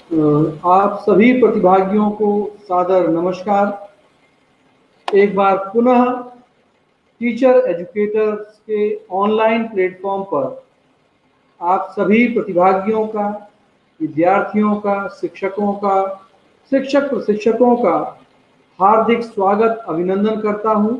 आप सभी प्रतिभागियों को सादर नमस्कार। एक बार पुनः टीचर एजुकेटर्स के ऑनलाइन प्लेटफॉर्म पर आप सभी प्रतिभागियों का, विद्यार्थियों का, शिक्षकों का, शिक्षक प्रशिक्षकों का हार्दिक स्वागत अभिनंदन करता हूं।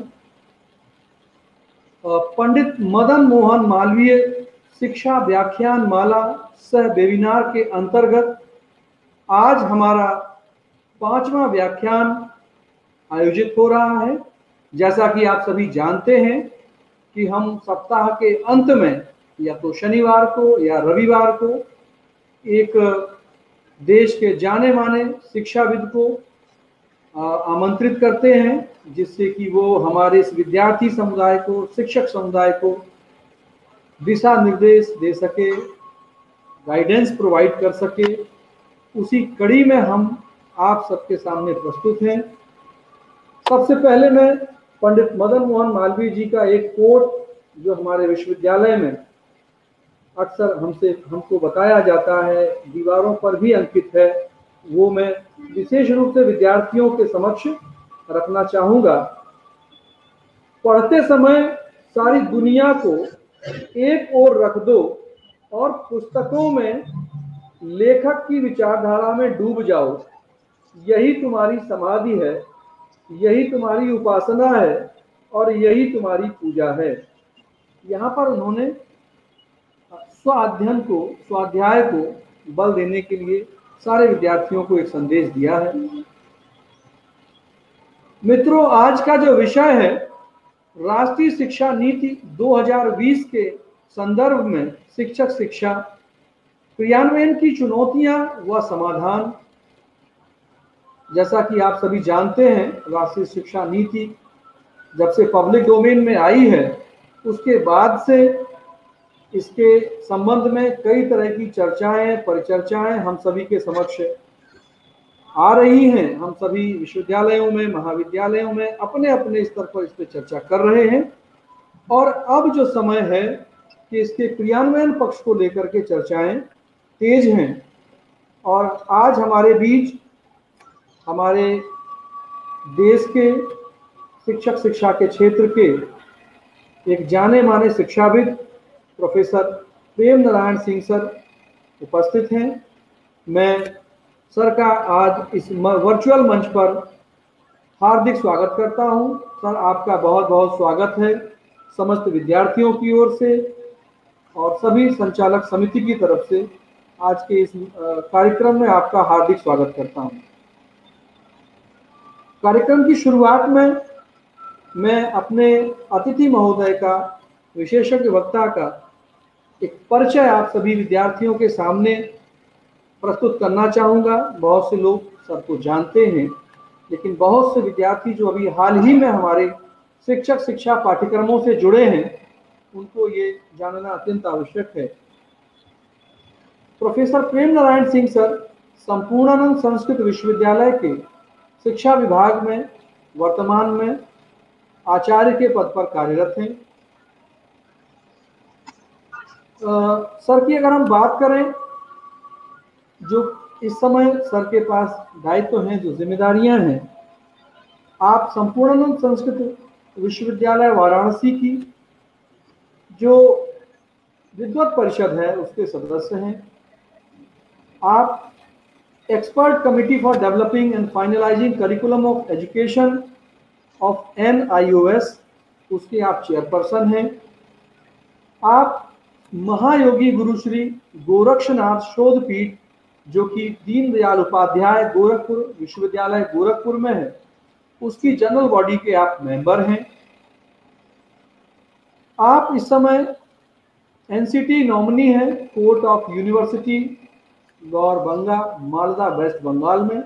पंडित मदन मोहन मालवीय शिक्षा व्याख्यान माला सह वेबिनार के अंतर्गत आज हमारा 5वां व्याख्यान आयोजित हो रहा है। जैसा कि आप सभी जानते हैं कि हम सप्ताह के अंत में या तो शनिवार को या रविवार को एक देश के जाने माने शिक्षाविद को आमंत्रित करते हैं, जिससे कि वो हमारे इस विद्यार्थी समुदाय को, शिक्षक समुदाय को दिशा निर्देश दे सके, गाइडेंस प्रोवाइड कर सके। उसी कड़ी में हम आप सबके सामने प्रस्तुत हैं। सबसे पहले मैं पंडित मदन मोहन मालवीय जी का एक कोट जो हमारे विश्वविद्यालय में अक्सर हमको बताया जाता है, दीवारों पर भी अंकित है, वो मैं विशेष रूप से विद्यार्थियों के समक्ष रखना चाहूँगा। पढ़ते समय सारी दुनिया को एक ओर रख दो और पुस्तकों में लेखक की विचारधारा में डूब जाओ। यही तुम्हारी समाधि है, यही तुम्हारी उपासना है और यही तुम्हारी पूजा है। यहाँ पर उन्होंने स्वाध्याय को बल देने के लिए सारे विद्यार्थियों को एक संदेश दिया है। मित्रों, आज का जो विषय है, राष्ट्रीय शिक्षा नीति 2020 के संदर्भ में शिक्षक शिक्षा, क्रियान्वयन की चुनौतियां व समाधान। जैसा कि आप सभी जानते हैं, राष्ट्रीय शिक्षा नीति जब से पब्लिक डोमेन में आई है, उसके बाद से इसके संबंध में कई तरह की चर्चाएं, परिचर्चाएं हम सभी के समक्ष आ रही हैं। हम सभी विश्वविद्यालयों में, महाविद्यालयों में अपने अपने स्तर पर इस पर चर्चा कर रहे हैं और अब जो समय है कि इसके क्रियान्वयन पक्ष को लेकर के चर्चाएं तेज हैं। और आज हमारे बीच हमारे देश के शिक्षक शिक्षा के क्षेत्र के एक जाने माने शिक्षाविद प्रोफेसर प्रेम नारायण सिंह सर उपस्थित हैं। मैं सर का आज इस वर्चुअल मंच पर हार्दिक स्वागत करता हूं। सर, आपका बहुत बहुत स्वागत है समस्त विद्यार्थियों की ओर से और सभी संचालक समिति की तरफ से। आज के इस कार्यक्रम में आपका हार्दिक स्वागत करता हूं। कार्यक्रम की शुरुआत में मैं अपने अतिथि महोदय का, विशेषज्ञ वक्ता का एक परिचय आप सभी विद्यार्थियों के सामने प्रस्तुत करना चाहूँगा। बहुत से लोग सर को जानते हैं, लेकिन बहुत से विद्यार्थी जो अभी हाल ही में हमारे शिक्षक शिक्षा पाठ्यक्रमों से जुड़े हैं, उनको ये जानना अत्यंत आवश्यक है। प्रोफेसर प्रेम नारायण सिंह सर संपूर्णानंद संस्कृत विश्वविद्यालय के शिक्षा विभाग में वर्तमान में आचार्य के पद पर कार्यरत हैं। सर की अगर हम बात करें, जो इस समय सर के पास दायित्व हैं, जो जिम्मेदारियां हैं, आप संपूर्णानंद संस्कृत विश्वविद्यालय वाराणसी की जो विद्वत परिषद है उसके सदस्य हैं। आप expert committee for developing and finalising curriculum of education of NIOS, उसके आप चेयरपर्सन हैं। आप महायोगी गुरु श्री गोरक्षनाथ शोध पीठ, जो कि दीनदयाल उपाध्याय गोरखपुर विश्वविद्यालय गोरखपुर में है, उसकी जनरल बॉडी के आप मेंबर हैं। आप इस समय NCT नॉमिनी हैं court of university Gour Banga, Malda, west Bengal में।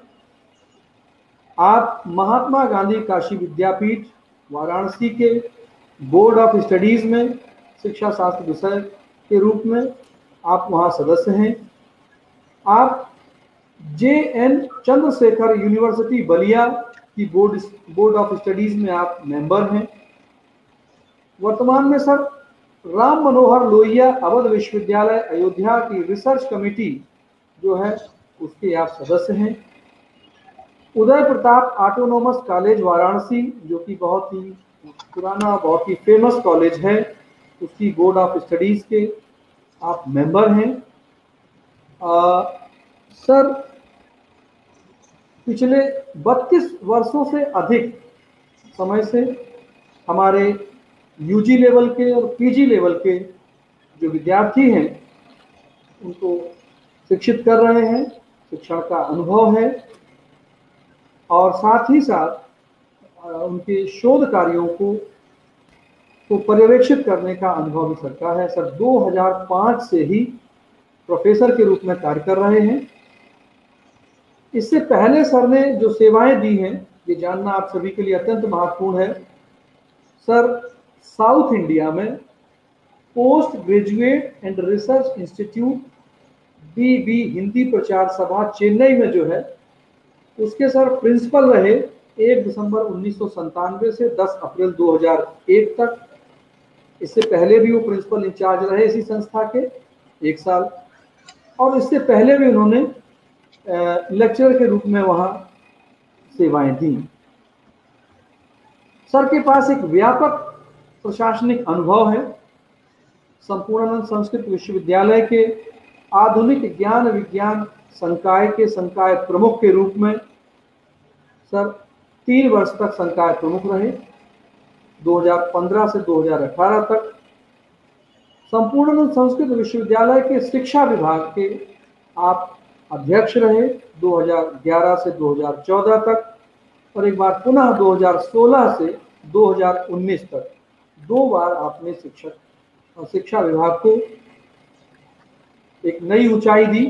आप महात्मा गांधी काशी विद्यापीठ वाराणसी के बोर्ड ऑफ स्टडीज में शिक्षा शास्त्र विषय के रूप में आप वहां सदस्य हैं। आप JN चंद्रशेखर यूनिवर्सिटी बलिया की बोर्ड ऑफ स्टडीज में आप मेंबर हैं। वर्तमान में सर राम मनोहर लोहिया अवध विश्वविद्यालय अयोध्या की रिसर्च कमेटी जो है उसके आप सदस्य हैं। उदय प्रताप ऑटोनोमस कॉलेज वाराणसी, जो कि बहुत ही पुराना, बहुत ही फेमस कॉलेज है, उसकी बोर्ड ऑफ स्टडीज के आप मेंबर हैं। सर, पिछले 32 वर्षों से अधिक समय से हमारे यूजी लेवल के और पीजी लेवल के जो विद्यार्थी हैं उनको शिक्षित कर रहे हैं, शिक्षण का अनुभव है, और साथ ही साथ उनके शोध कार्यों को पर्यवेक्षित करने का अनुभव भी सर का है। सर 2005 से ही प्रोफेसर के रूप में कार्य कर रहे हैं। इससे पहले सर ने जो सेवाएं दी हैं ये जानना आप सभी के लिए अत्यंत महत्वपूर्ण है। सर साउथ इंडिया में post graduate and research institute BB Hindi Prachar Sabha Chennai में जो है उसके सर प्रिंसिपल रहे 1 दिसंबर 1997 से 10 अप्रैल 2001 तक। इससे पहले भी वो प्रिंसिपल इंचार्ज रहे इसी संस्था के 1 साल, और इससे पहले भी उन्होंने लेक्चरर के रूप में वहाँ सेवाएं दी। सर के पास एक व्यापक प्रशासनिक अनुभव है। संपूर्णानंद संस्कृत विश्वविद्यालय के आधुनिक ज्ञान विज्ञान संकाय के संकाय प्रमुख के रूप में सर 3 वर्ष तक संकाय प्रमुख रहे, 2015 से 2018 तक। संपूर्णानंद संस्कृत विश्वविद्यालय के शिक्षा विभाग के आप अध्यक्ष रहे 2011 से 2014 तक, और एक बार पुनः 2016 से 2019 तक 2 बार आपने शिक्षा विभाग को एक नई ऊंचाई दी।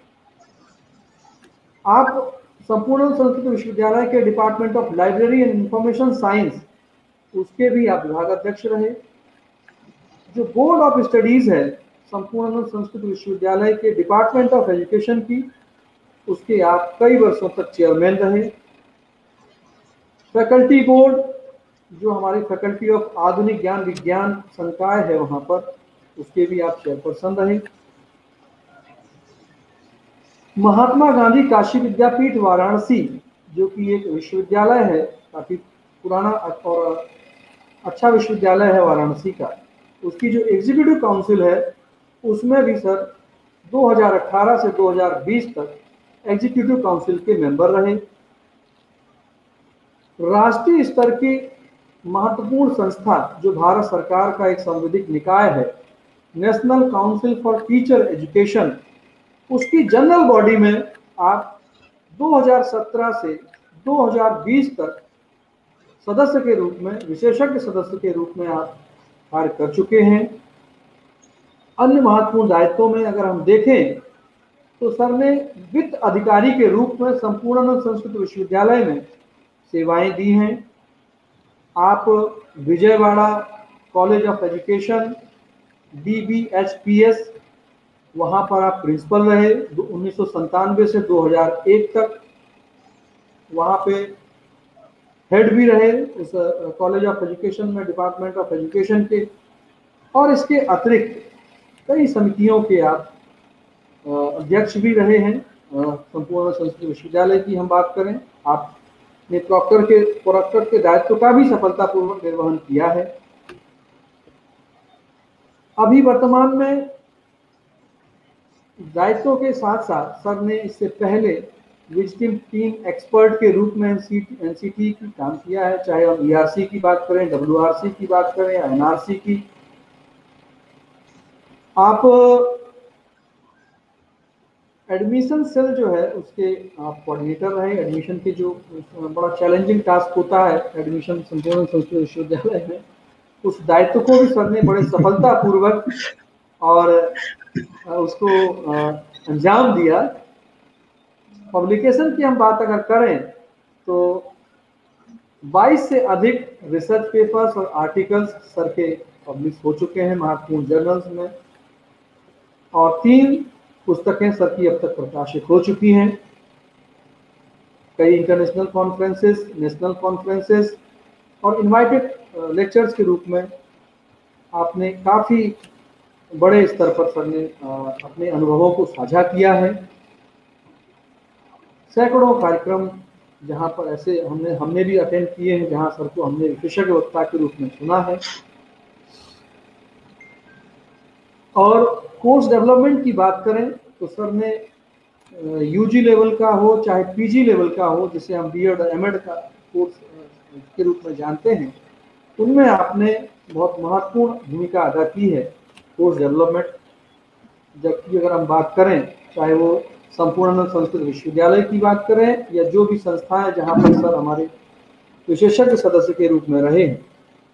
आप संपूर्ण संस्कृत विश्वविद्यालय के department of library and information science उसके भी आप विभाग अध्यक्ष रहे। जो बोर्ड ऑफ स्टडीज है संपूर्ण संस्कृत विश्वविद्यालय के डिपार्टमेंट ऑफ एजुकेशन की, उसके आप कई वर्षों तक चेयरमैन रहे। फैकल्टी बोर्ड, जो हमारी फैकल्टी ऑफ आधुनिक ज्ञान विज्ञान संकाय है वहां पर, उसके भी आप चेयरपर्सन रहे। महात्मा गांधी काशी विद्यापीठ वाराणसी, जो कि एक विश्वविद्यालय है, काफी पुराना और अच्छा विश्वविद्यालय है वाराणसी का, उसकी जो एग्जीक्यूटिव काउंसिल है उसमें भी सर 2018 से 2020 तक एग्जीक्यूटिव काउंसिल के मेंबर रहे। राष्ट्रीय स्तर की महत्वपूर्ण संस्था जो भारत सरकार का एक संवैधानिक निकाय है, national council for teacher education, उसकी जनरल बॉडी में आप 2017 से 2020 तक सदस्य के रूप में, विशेषज्ञ सदस्य के रूप में आप कार्य कर चुके हैं। अन्य महत्वपूर्ण दायित्वों में अगर हम देखें तो सर ने वित्त अधिकारी के रूप में संपूर्णानंद संस्कृत विश्वविद्यालय में सेवाएं दी हैं। आप Vijayawada college of education DBHPS, वहाँ पर आप प्रिंसिपल रहे 1997 से 2001 तक। वहाँ पे हेड भी रहे उस कॉलेज ऑफ एजुकेशन में, डिपार्टमेंट ऑफ एजुकेशन के, और इसके अतिरिक्त कई समितियों के आप अध्यक्ष भी रहे हैं। संपूर्ण संस्कृत विश्वविद्यालय की हम बात करें, आपने प्रोक्टर के दायित्व का भी सफलतापूर्वक निर्वहन किया है। अभी वर्तमान में दायित्वों के साथ साथ सर ने इससे पहले विजिटिंग टीम एक्सपर्ट के रूप में NCT की काम किया है, चाहे हम ERC की बात करें, WRC की बात करें या NRC की। आप एडमिशन सेल जो है उसके आप कोऑर्डिनेटर रहे। एडमिशन के जो बड़ा चैलेंजिंग टास्क होता है एडमिशन संपूर्ण संस्कृत विश्वविद्यालय में, उस दायित्व को भी सर ने बड़े सफलतापूर्वक और उसको अंजाम दिया। पब्लिकेशन की हम बात अगर करें तो 22 से अधिक रिसर्च पेपर्स और आर्टिकल्स सर के पब्लिश हो चुके हैं महत्वपूर्ण जर्नल्स में, और 3 पुस्तकें सर की अब तक प्रकाशित हो चुकी हैं। कई इंटरनेशनल कॉन्फ्रेंसेस, नेशनल कॉन्फ्रेंसेस और इनवाइटेड लेक्चर्स के रूप में आपने काफ़ी बड़े स्तर पर सर ने अपने अनुभवों को साझा किया है। सैकड़ों कार्यक्रम जहाँ पर ऐसे हमने भी अटेंड किए हैं, जहाँ सर को हमने विशेषज्ञ वक्ता के रूप में सुना है। और कोर्स डेवलपमेंट की बात करें तो सर ने यूजी लेवल का हो चाहे पीजी लेवल का हो, जिसे हम बीएड और एमएड का कोर्स के रूप में जानते हैं, उनमें आपने बहुत महत्वपूर्ण भूमिका अदा की है कोर्स डेवलपमेंट। जबकि अगर हम बात करें, चाहे वो संपूर्णानंद संस्कृत विश्वविद्यालय की बात करें या जो भी संस्थाएं जहां पर सर हमारे विशेषज्ञ सदस्य के रूप में रहे हैं,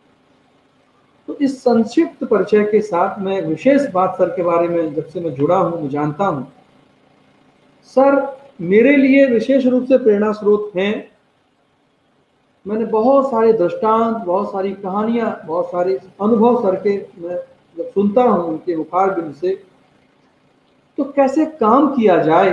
तो इस संक्षिप्त परिचय के साथ मैं विशेष बात सर के बारे में जब से मैं जुड़ा हूं, मैं जानता हूं, सर मेरे लिए विशेष रूप से प्रेरणा स्रोत हैं। मैंने बहुत सारे दृष्टांत, बहुत सारी कहानियां, बहुत सारे अनुभव सर के मैं जब सुनता हूं उनके मुखार बिंद से, तो कैसे काम किया जाए,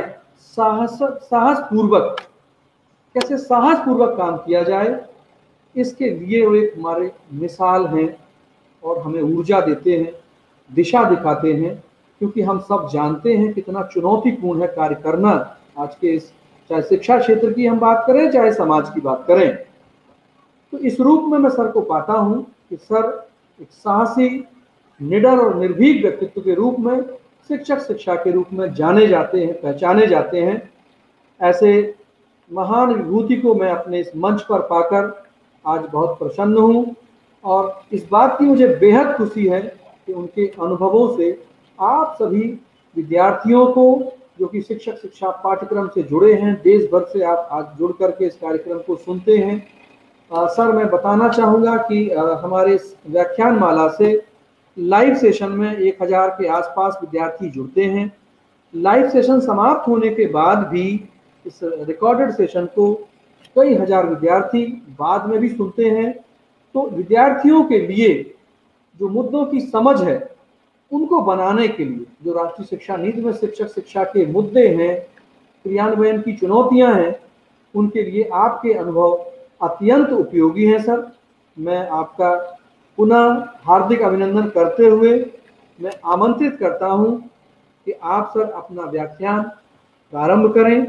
साहसपूर्वक कैसे साहसपूर्वक काम किया जाए, इसके लिए वो एक हमारे मिसाल हैं और हमें ऊर्जा देते हैं, दिशा दिखाते हैं। क्योंकि हम सब जानते हैं कितना चुनौतीपूर्ण है कार्य करना आज के इस, चाहे शिक्षा क्षेत्र की हम बात करें चाहे समाज की बात करें। तो इस रूप में मैं सर को पाता हूं कि सर एक साहसी, निडर और निर्भीक व्यक्तित्व के रूप में शिक्षक शिक्षा के रूप में जाने जाते हैं, पहचाने जाते हैं। ऐसे महान विभूति को मैं अपने इस मंच पर पाकर आज बहुत प्रसन्न हूं और इस बात की मुझे बेहद खुशी है कि उनके अनुभवों से आप सभी विद्यार्थियों को, जो कि शिक्षक शिक्षा पाठ्यक्रम से जुड़े हैं, देश भर से आप आज जुड़ करके इस कार्यक्रम को सुनते हैं। सर मैं बताना चाहूँगा कि हमारे इस व्याख्यान माला से लाइव सेशन में 1000 के आसपास विद्यार्थी जुड़ते हैं। लाइव सेशन समाप्त होने के बाद भी इस रिकॉर्डेड सेशन को कई हजार विद्यार्थी बाद में भी सुनते हैं। तो विद्यार्थियों के लिए जो मुद्दों की समझ है उनको बनाने के लिए, जो राष्ट्रीय शिक्षा नीति में शिक्षक शिक्षा के मुद्दे हैं, क्रियान्वयन की चुनौतियां हैं, उनके लिए आपके अनुभव अत्यंत उपयोगी हैं। सर मैं आपका पुनः हार्दिक अभिनंदन करते हुए मैं आमंत्रित करता हूं कि आप सर अपना व्याख्यान प्रारंभ करें।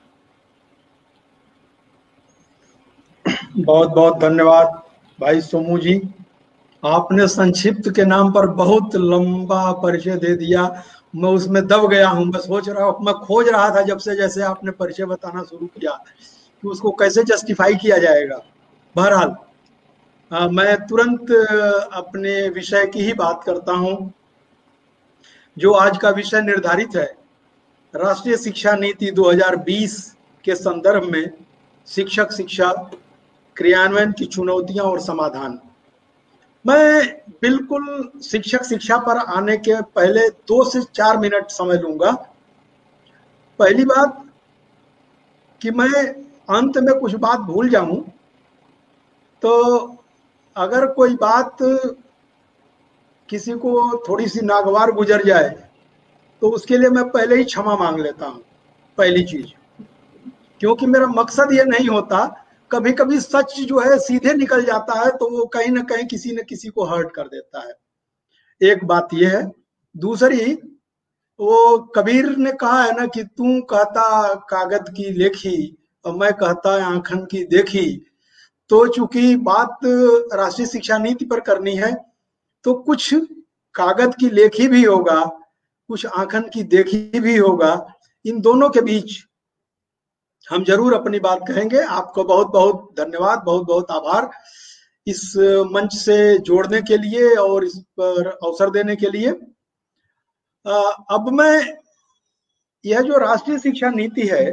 बहुत बहुत धन्यवाद भाई सोमू जी। आपने संक्षिप्त के नाम पर बहुत लंबा परिचय दे दिया, मैं उसमें दब गया हूं। मैं खोज रहा था जब से, जैसे आपने परिचय बताना शुरू किया कि उसको कैसे जस्टिफाई किया जाएगा। बहरहाल मैं तुरंत अपने विषय की ही बात करता हूं। जो आज का विषय निर्धारित है, राष्ट्रीय शिक्षा नीति 2020 के संदर्भ में शिक्षक शिक्षा, क्रियान्वयन की चुनौतियां और समाधान। मैं बिल्कुल शिक्षक शिक्षा पर आने के पहले 2 से 4 मिनट समय लूंगा। पहली बात कि मैं अंत में कुछ बात भूल जाऊं तो अगर कोई बात किसी को थोड़ी सी नागवार गुजर जाए तो उसके लिए मैं पहले ही क्षमा मांग लेता हूं, पहली चीज। क्योंकि मेरा मकसद ये नहीं होता, कभी कभी सच जो है सीधे निकल जाता है तो वो कहीं ना कहीं किसी न किसी को हर्ट कर देता है। एक बात ये है। दूसरी, वो कबीर ने कहा है ना कि तू कहता कागज की लेखी और मैं कहता आंखन की देखी। तो चूंकि बात राष्ट्रीय शिक्षा नीति पर करनी है तो कुछ कागज की लेखी भी होगा, कुछ आंखन की देखी भी होगा। इन दोनों के बीच हम जरूर अपनी बात कहेंगे। आपको बहुत बहुत धन्यवाद, बहुत बहुत आभार इस मंच से जोड़ने के लिए और इस पर अवसर देने के लिए। अब मैं यह जो राष्ट्रीय शिक्षा नीति है,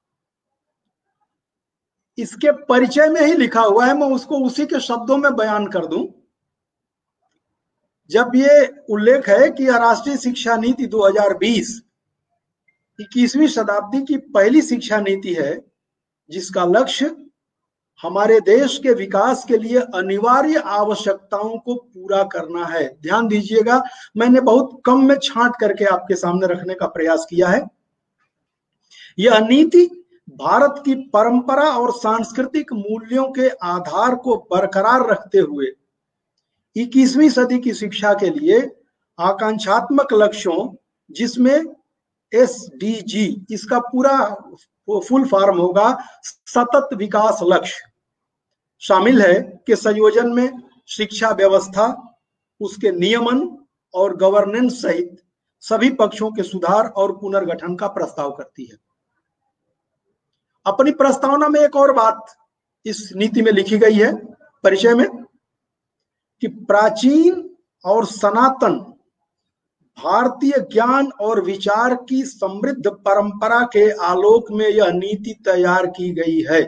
इसके परिचय में ही लिखा हुआ है, मैं उसको उसी के शब्दों में बयान कर दूं। जब ये उल्लेख है कि यह राष्ट्रीय शिक्षा नीति 2020 21वीं शताब्दी की पहली शिक्षा नीति है जिसका लक्ष्य हमारे देश के विकास के लिए अनिवार्य आवश्यकताओं को पूरा करना है। ध्यान दीजिएगा, मैंने बहुत कम में छांट करके आपके सामने रखने का प्रयास किया है। यह नीति भारत की परंपरा और सांस्कृतिक मूल्यों के आधार को बरकरार रखते हुए 21वीं सदी की शिक्षा के लिए आकांक्षात्मक लक्ष्यों, जिसमें SDG, इसका पूरा वो फुल फॉर्म होगा सतत विकास लक्ष्य। शामिल है कि संयोजन में शिक्षा व्यवस्था, उसके नियमन और गवर्नेंस सहित सभी पक्षों के सुधार और पुनर्गठन का प्रस्ताव करती है। अपनी प्रस्तावना में एक और बात इस नीति में लिखी गई है परिचय में कि प्राचीन और सनातन भारतीय ज्ञान और विचार की समृद्ध परंपरा के आलोक में यह नीति तैयार की गई है।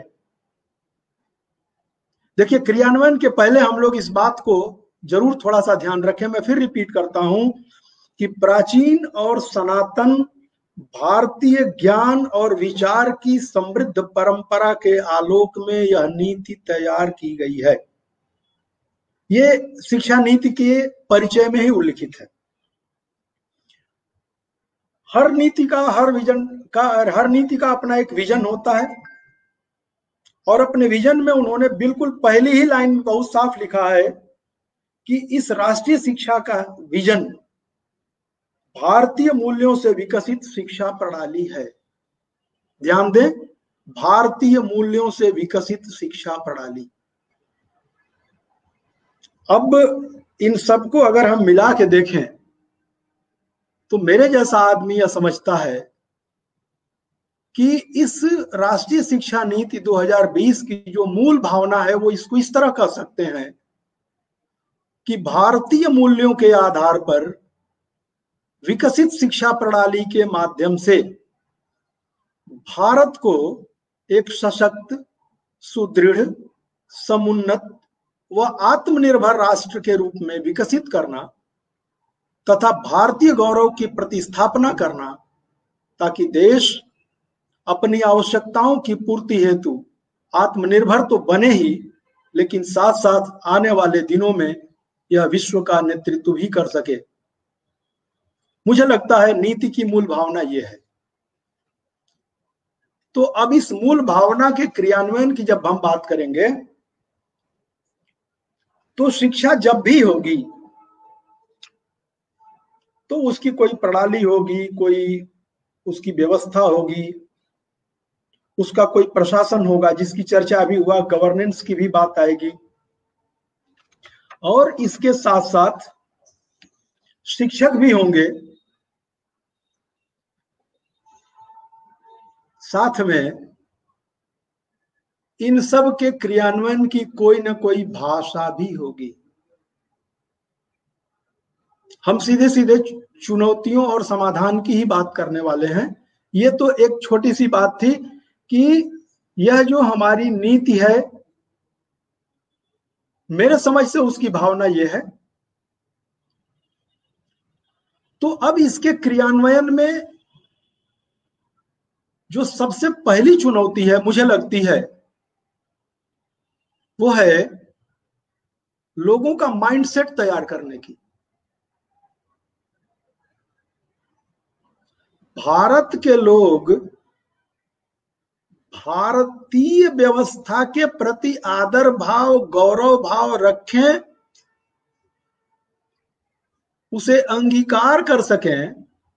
देखिए, क्रियान्वयन के पहले हम लोग इस बात को जरूर थोड़ा सा ध्यान रखें। मैं फिर रिपीट करता हूं कि प्राचीन और सनातन भारतीय ज्ञान और विचार की समृद्ध परंपरा के आलोक में यह नीति तैयार की गई है। ये शिक्षा नीति के परिचय में ही उल्लिखित है। हर नीति का अपना एक विजन होता है और अपने विजन में उन्होंने बिल्कुल पहली ही लाइन में बहुत साफ लिखा है कि इस राष्ट्रीय शिक्षा का विजन भारतीय मूल्यों से विकसित शिक्षा प्रणाली है। ध्यान दें, भारतीय मूल्यों से विकसित शिक्षा प्रणाली। अब इन सबको अगर हम मिला के देखें तो मेरे जैसा आदमी यह समझता है कि इस राष्ट्रीय शिक्षा नीति 2020 की जो मूल भावना है वो इसको इस तरह कह सकते हैं कि भारतीय मूल्यों के आधार पर विकसित शिक्षा प्रणाली के माध्यम से भारत को एक सशक्त, सुदृढ़, समुन्नत व आत्मनिर्भर राष्ट्र के रूप में विकसित करना तथा भारतीय गौरव की प्रतिस्थापना करना, ताकि देश अपनी आवश्यकताओं की पूर्ति हेतु आत्मनिर्भर तो बने ही, लेकिन साथ साथ आने वाले दिनों में यह विश्व का नेतृत्व भी कर सके। मुझे लगता है नीति की मूल भावना यह है। तो अब इस मूल भावना के क्रियान्वयन की जब हम बात करेंगे तो शिक्षा जब भी होगी तो उसकी कोई प्रणाली होगी, कोई उसकी व्यवस्था होगी, उसका कोई प्रशासन होगा जिसकी चर्चा अभी हुआ, गवर्नेंस की भी बात आएगी, और इसके साथ साथ शिक्षक भी होंगे। साथ में इन सब के क्रियान्वयन की कोई ना कोई भाषा भी होगी। हम सीधे सीधे चुनौतियों और समाधान की ही बात करने वाले हैं। ये तो एक छोटी सी बात थी कि यह जो हमारी नीति है, मेरे समझ से उसकी भावना यह है। तो अब इसके क्रियान्वयन में जो सबसे पहली चुनौती है, मुझे लगती है, वो है लोगों का माइंडसेट तैयार करने की। भारत के लोग भारतीय व्यवस्था के प्रति आदर भाव, गौरव भाव रखें, उसे अंगीकार कर सकें,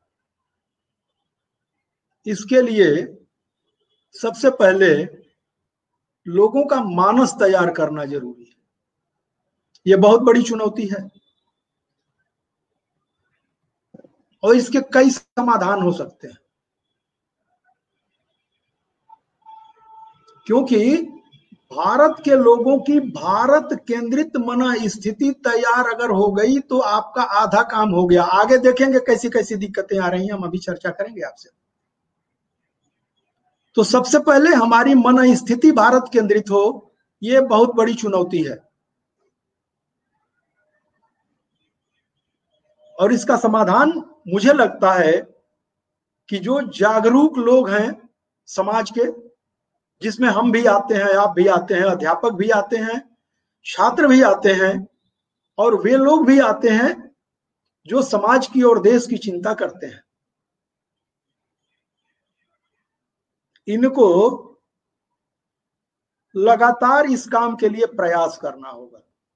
इसके लिए सबसे पहले लोगों का मानस तैयार करना जरूरी है। यह बहुत बड़ी चुनौती है और इसके कई समाधान हो सकते हैं, क्योंकि भारत के लोगों की भारत केंद्रित मन स्थिति तैयार अगर हो गई तो आपका आधा काम हो गया। आगे देखेंगे कैसी कैसी दिक्कतें आ रही हैं, हम अभी चर्चा करेंगे आपसे। तो सबसे पहले हमारी मन स्थिति भारत केंद्रित हो, यह बहुत बड़ी चुनौती है। और इसका समाधान मुझे लगता है कि जो जागरूक लोग हैं समाज के, जिसमें हम भी आते हैं, आप भी आते हैं, अध्यापक भी आते हैं, छात्र भी आते हैं, और वे लोग भी आते हैं जो समाज की और देश की चिंता करते हैं, इनको लगातार इस काम के लिए प्रयास करना होगा।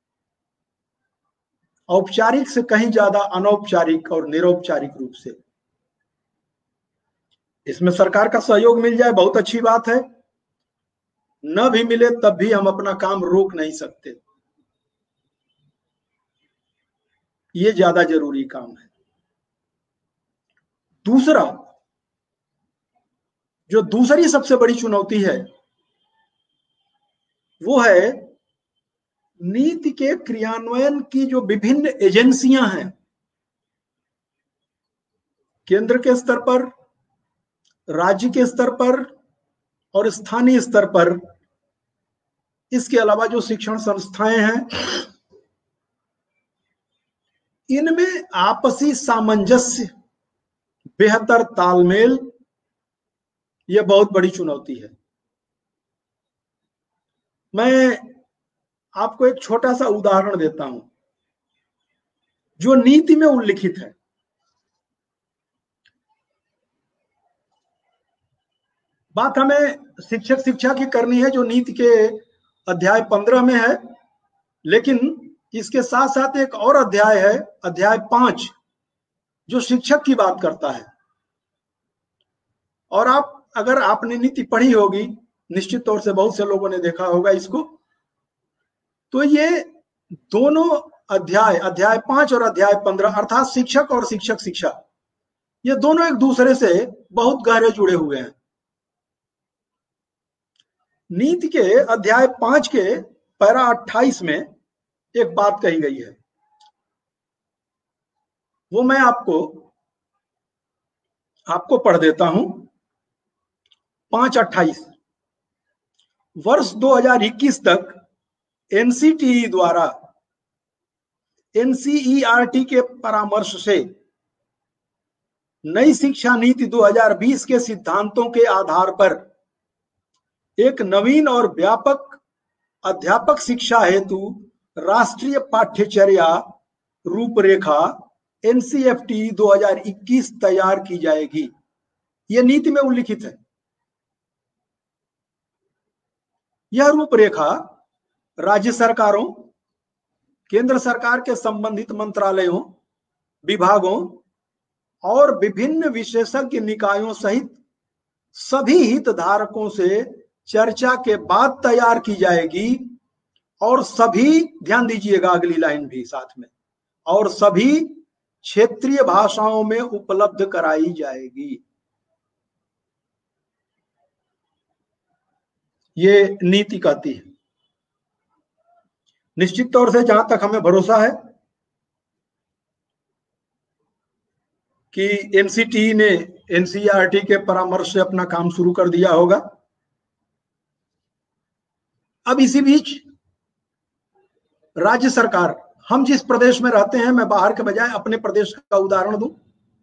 औपचारिक से कहीं ज्यादा अनौपचारिक और निरौपचारिक रूप से इसमें सरकार का सहयोग मिल जाए बहुत अच्छी बात है, न भी मिले तब भी हम अपना काम रोक नहीं सकते, ये ज्यादा जरूरी काम है। दूसरा, जो दूसरी सबसे बड़ी चुनौती है वो है नीति के क्रियान्वयन की जो विभिन्न एजेंसियां हैं, केंद्र के स्तर पर, राज्य के स्तर पर और स्थानीय स्तर पर, इसके अलावा जो शिक्षण संस्थाएं हैं, इनमें आपसी सामंजस्य, बेहतर तालमेल, यह बहुत बड़ी चुनौती है। मैं आपको एक छोटा सा उदाहरण देता हूं जो नीति में उल्लिखित है। बात हमें शिक्षक शिक्षा की करनी है जो नीति के अध्याय 15 में है, लेकिन इसके साथ साथ एक और अध्याय है, अध्याय 5, जो शिक्षक की बात करता है। और अगर आपने नीति पढ़ी होगी, निश्चित तौर से बहुत से लोगों ने देखा होगा इसको, तो ये दोनों अध्याय, अध्याय 5 और अध्याय 15, अर्थात शिक्षक और शिक्षक शिक्षा, ये दोनों एक दूसरे से बहुत गहरे जुड़े हुए हैं। नीति के अध्याय 5 के पैरा 28 में एक बात कही गई है, वो मैं आपको पढ़ देता हूं। 5:28, वर्ष 2021 तक एनसीटीई द्वारा एनसीईआरटी के परामर्श से नई शिक्षा नीति 2020 के सिद्धांतों के आधार पर एक नवीन और व्यापक अध्यापक शिक्षा हेतु राष्ट्रीय पाठ्यचर्या रूपरेखा एनसीएफटी 2021 तैयार की जाएगी। यह नीति में उल्लिखित है। यह रूपरेखा राज्य सरकारों, केंद्र सरकार के संबंधित मंत्रालयों, विभागों और विभिन्न विशेषज्ञ निकायों सहित सभी हितधारकों से चर्चा के बाद तैयार की जाएगी और सभी, ध्यान दीजिएगा अगली लाइन भी साथ में, और सभी क्षेत्रीय भाषाओं में उपलब्ध कराई जाएगी। ये नीति कहती है। निश्चित तौर से जहां तक हमें भरोसा है कि एनसीटी ने एनसीईआरटी के परामर्श से अपना काम शुरू कर दिया होगा। अब इसी बीच राज्य सरकार, हम जिस प्रदेश में रहते हैं, मैं बाहर के बजाय अपने प्रदेश का उदाहरण दूं,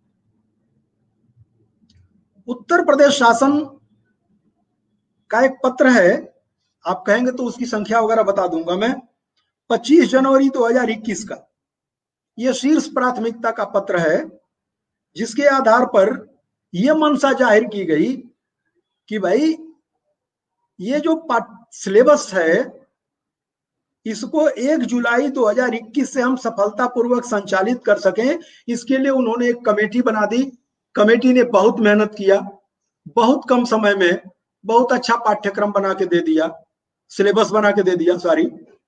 उत्तर प्रदेश शासन का एक पत्र है, आप कहेंगे तो उसकी संख्या वगैरह बता दूंगा मैं, 25 जनवरी 2021 का यह शीर्ष प्राथमिकता का पत्र है, जिसके आधार पर यह मंशा जाहिर की गई कि भाई ये जो सिलेबस है इसको 1 जुलाई 2021 से हम सफलतापूर्वक संचालित कर सकें, इसके लिए उन्होंने एक कमेटी बना दी। कमेटी ने बहुत मेहनत किया, बहुत कम समय में बहुत अच्छा पाठ्यक्रम बना के दे दिया, सिलेबस बना के दे दिया, सॉरी,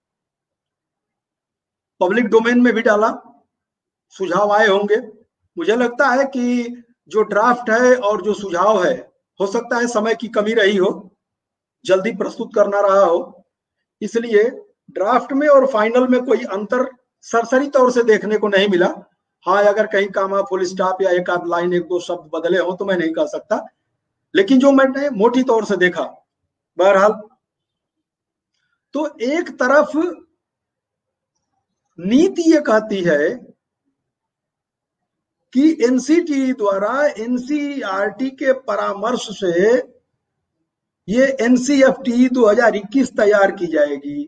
पब्लिक डोमेन में भी डाला, सुझाव आए होंगे। मुझे लगता है कि जो ड्राफ्ट है और जो सुझाव है, हो सकता है समय की कमी रही हो, जल्दी प्रस्तुत करना रहा हो, इसलिए ड्राफ्ट में और फाइनल में कोई अंतर सरसरी तौर से देखने को नहीं मिला। हाँ, अगर कहीं कामा, फुल स्टॉप या एक आध लाइन, एक दो शब्द बदले हो तो मैं नहीं कह सकता, लेकिन जो मैंने मोटी तौर से देखा, बहरहाल, तो एक तरफ नीति ये कहती है कि एनसीटी द्वारा एनसीईआरटी के परामर्श से ये एनसीएफटी 2021 तैयार की जाएगी,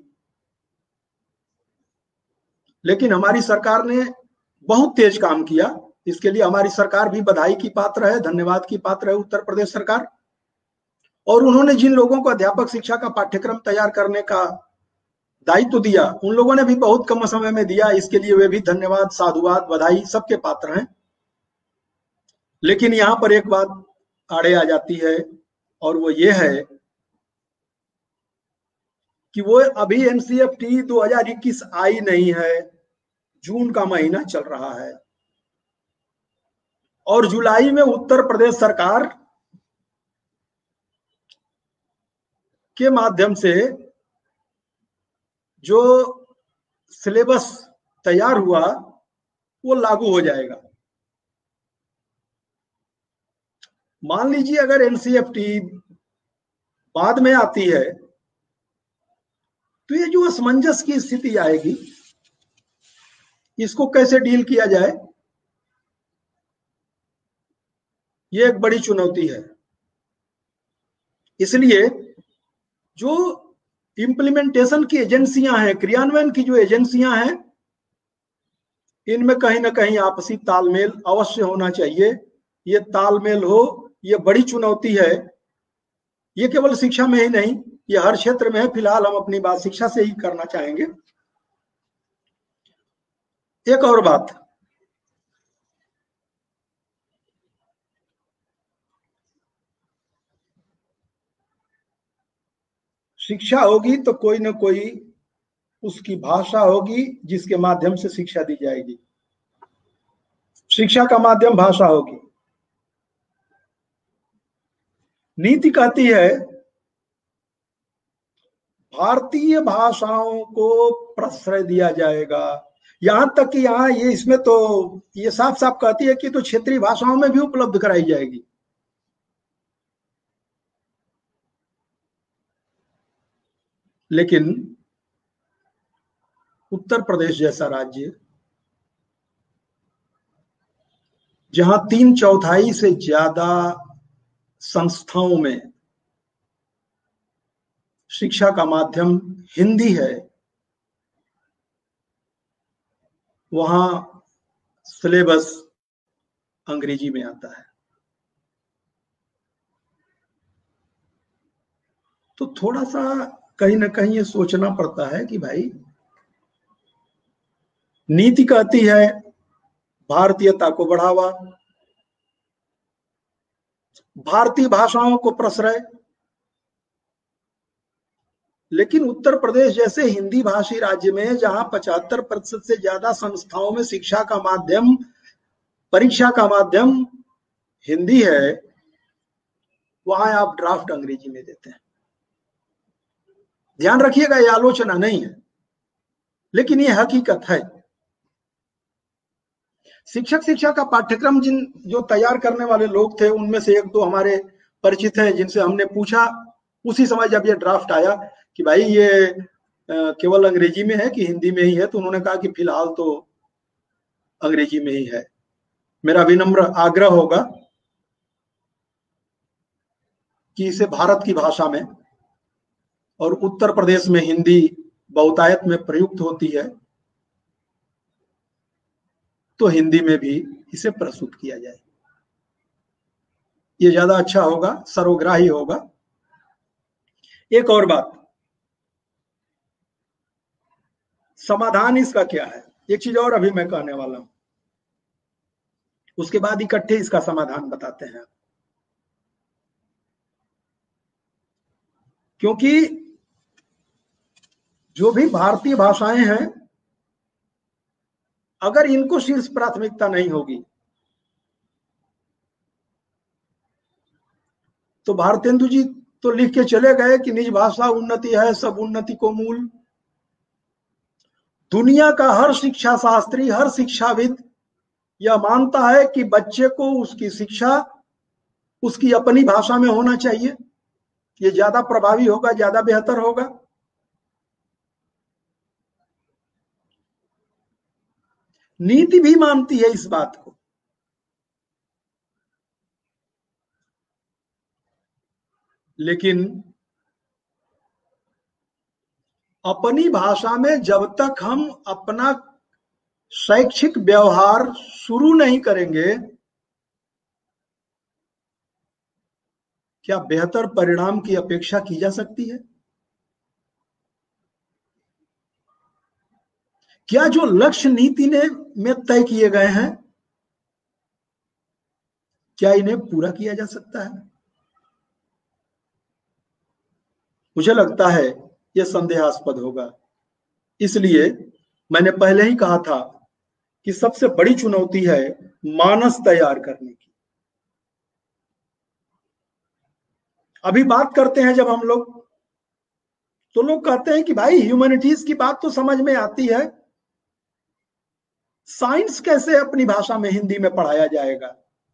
लेकिन हमारी सरकार ने बहुत तेज काम किया। इसके लिए हमारी सरकार भी बधाई की पात्र है, धन्यवाद की पात्र है, उत्तर प्रदेश सरकार। और उन्होंने जिन लोगों को अध्यापक शिक्षा का पाठ्यक्रम तैयार करने का दायित्व दिया, उन लोगों ने भी बहुत कम समय में दिया, इसके लिए वे भी धन्यवाद, साधुवाद, बधाई सबके पात्र हैं। लेकिन यहां पर एक बात आड़े आ जाती है, और वो ये है कि वो अभी एनसीएफटी 2021 आई नहीं है, जून का महीना चल रहा है, और जुलाई में उत्तर प्रदेश सरकार के माध्यम से जो सिलेबस तैयार हुआ वो लागू हो जाएगा। मान लीजिए अगर एनसीएफटी बाद में आती है तो ये जो असमंजस की स्थिति आएगी, इसको कैसे डील किया जाए, ये एक बड़ी चुनौती है। इसलिए जो इंप्लीमेंटेशन की एजेंसियां हैं, क्रियान्वयन की जो एजेंसियां हैं, इनमें कहीं ना कहीं आपसी तालमेल अवश्य होना चाहिए। ये तालमेल हो, ये बड़ी चुनौती है। ये केवल शिक्षा में ही नहीं, ये हर क्षेत्र में है। फिलहाल हम अपनी बात शिक्षा से ही करना चाहेंगे। एक और बात, शिक्षा होगी तो कोई ना कोई उसकी भाषा होगी जिसके माध्यम से शिक्षा दी जाएगी। शिक्षा का माध्यम भाषा होगी। नीति कहती है भारतीय भाषाओं को प्रश्रय दिया जाएगा। यहां तक कि यहाँ ये इसमें तो ये साफ साफ कहती है कि तो क्षेत्रीय भाषाओं में भी उपलब्ध कराई जाएगी। लेकिन उत्तर प्रदेश जैसा राज्य, जहां 3/4 से ज्यादा संस्थाओं में शिक्षा का माध्यम हिंदी है, वहां सिलेबस अंग्रेजी में आता है। तो थोड़ा सा कहीं ना कहीं ये सोचना पड़ता है कि भाई, नीति कहती है भारतीयता को बढ़ावा, भारतीय भाषाओं को प्रश्रय, लेकिन उत्तर प्रदेश जैसे हिंदी भाषी राज्य में जहां 75% से ज्यादा संस्थाओं में शिक्षा का माध्यम, परीक्षा का माध्यम हिंदी है, वहां आप ड्राफ्ट अंग्रेजी में देते हैं। ध्यान रखिएगा, यह आलोचना नहीं है, लेकिन यह हकीकत है। शिक्षा का पाठ्यक्रम जो तैयार करने वाले लोग थे, उनमें से एक दो हमारे परिचित हैं जिनसे हमने पूछा उसी समय जब ये ड्राफ्ट आया कि भाई ये केवल अंग्रेजी में है कि हिंदी में ही है, तो उन्होंने कहा कि फिलहाल तो अंग्रेजी में ही है। मेरा विनम्र आग्रह होगा कि इसे भारत की भाषा में, और उत्तर प्रदेश में हिंदी बहुतायत में प्रयुक्त होती है, तो हिंदी में भी इसे प्रस्तुत किया जाए। ये ज्यादा अच्छा होगा, सर्वग्राही होगा। एक और बात, समाधान इसका क्या है? एक चीज और अभी मैं कहने वाला हूं, उसके बाद इकट्ठे इसका समाधान बताते हैं। क्योंकि जो भी भारतीय भाषाएं हैं, अगर इनको शीर्ष प्राथमिकता नहीं होगी तो भारतेंदु जी तो लिख के चले गए कि निज भाषा उन्नति है, सब उन्नति को मूल। दुनिया का हर शिक्षा शास्त्री, हर शिक्षाविद यह मानता है कि बच्चे को उसकी शिक्षा उसकी अपनी भाषा में होना चाहिए। ये ज्यादा प्रभावी होगा, ज्यादा बेहतर होगा। नीति भी मानती है इस बात को। लेकिन अपनी भाषा में जब तक हम अपना शैक्षिक व्यवहार शुरू नहीं करेंगे, क्या बेहतर परिणाम की अपेक्षा की जा सकती है? क्या जो लक्ष्य नीति में तय किए गए हैं, क्या इन्हें पूरा किया जा सकता है? मुझे लगता है यह संदेहास्पद होगा। इसलिए मैंने पहले ही कहा था कि सबसे बड़ी चुनौती है मानस तैयार करने की। अभी बात करते हैं जब हम लोग, तो लोग कहते हैं कि भाई ह्यूमैनिटीज की बात तो समझ में आती है, साइंस कैसे अपनी भाषा में हिंदी में पढ़ाया जाएगा?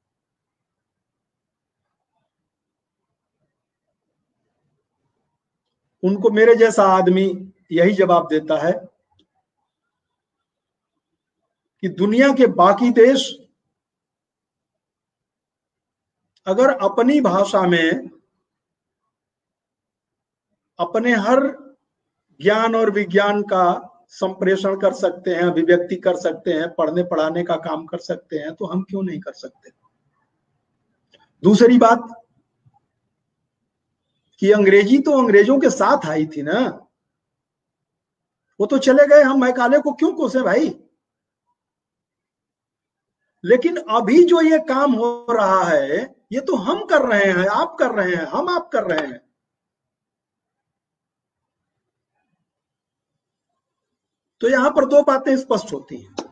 उनको मेरे जैसा आदमी यही जवाब देता है कि दुनिया के बाकी देश अगर अपनी भाषा में अपने हर ज्ञान और विज्ञान का संप्रेषण कर सकते हैं, अभिव्यक्ति कर सकते हैं, पढ़ने पढ़ाने का काम कर सकते हैं, तो हम क्यों नहीं कर सकते? दूसरी बात कि अंग्रेजी तो अंग्रेजों के साथ आई थी ना, वो तो चले गए, हम मैकाले को क्यों कोसे भाई? लेकिन अभी जो ये काम हो रहा है ये तो हम कर रहे हैं, आप कर रहे हैं, हम आप कर रहे हैं। तो यहां पर दो बातें स्पष्ट होती हैं।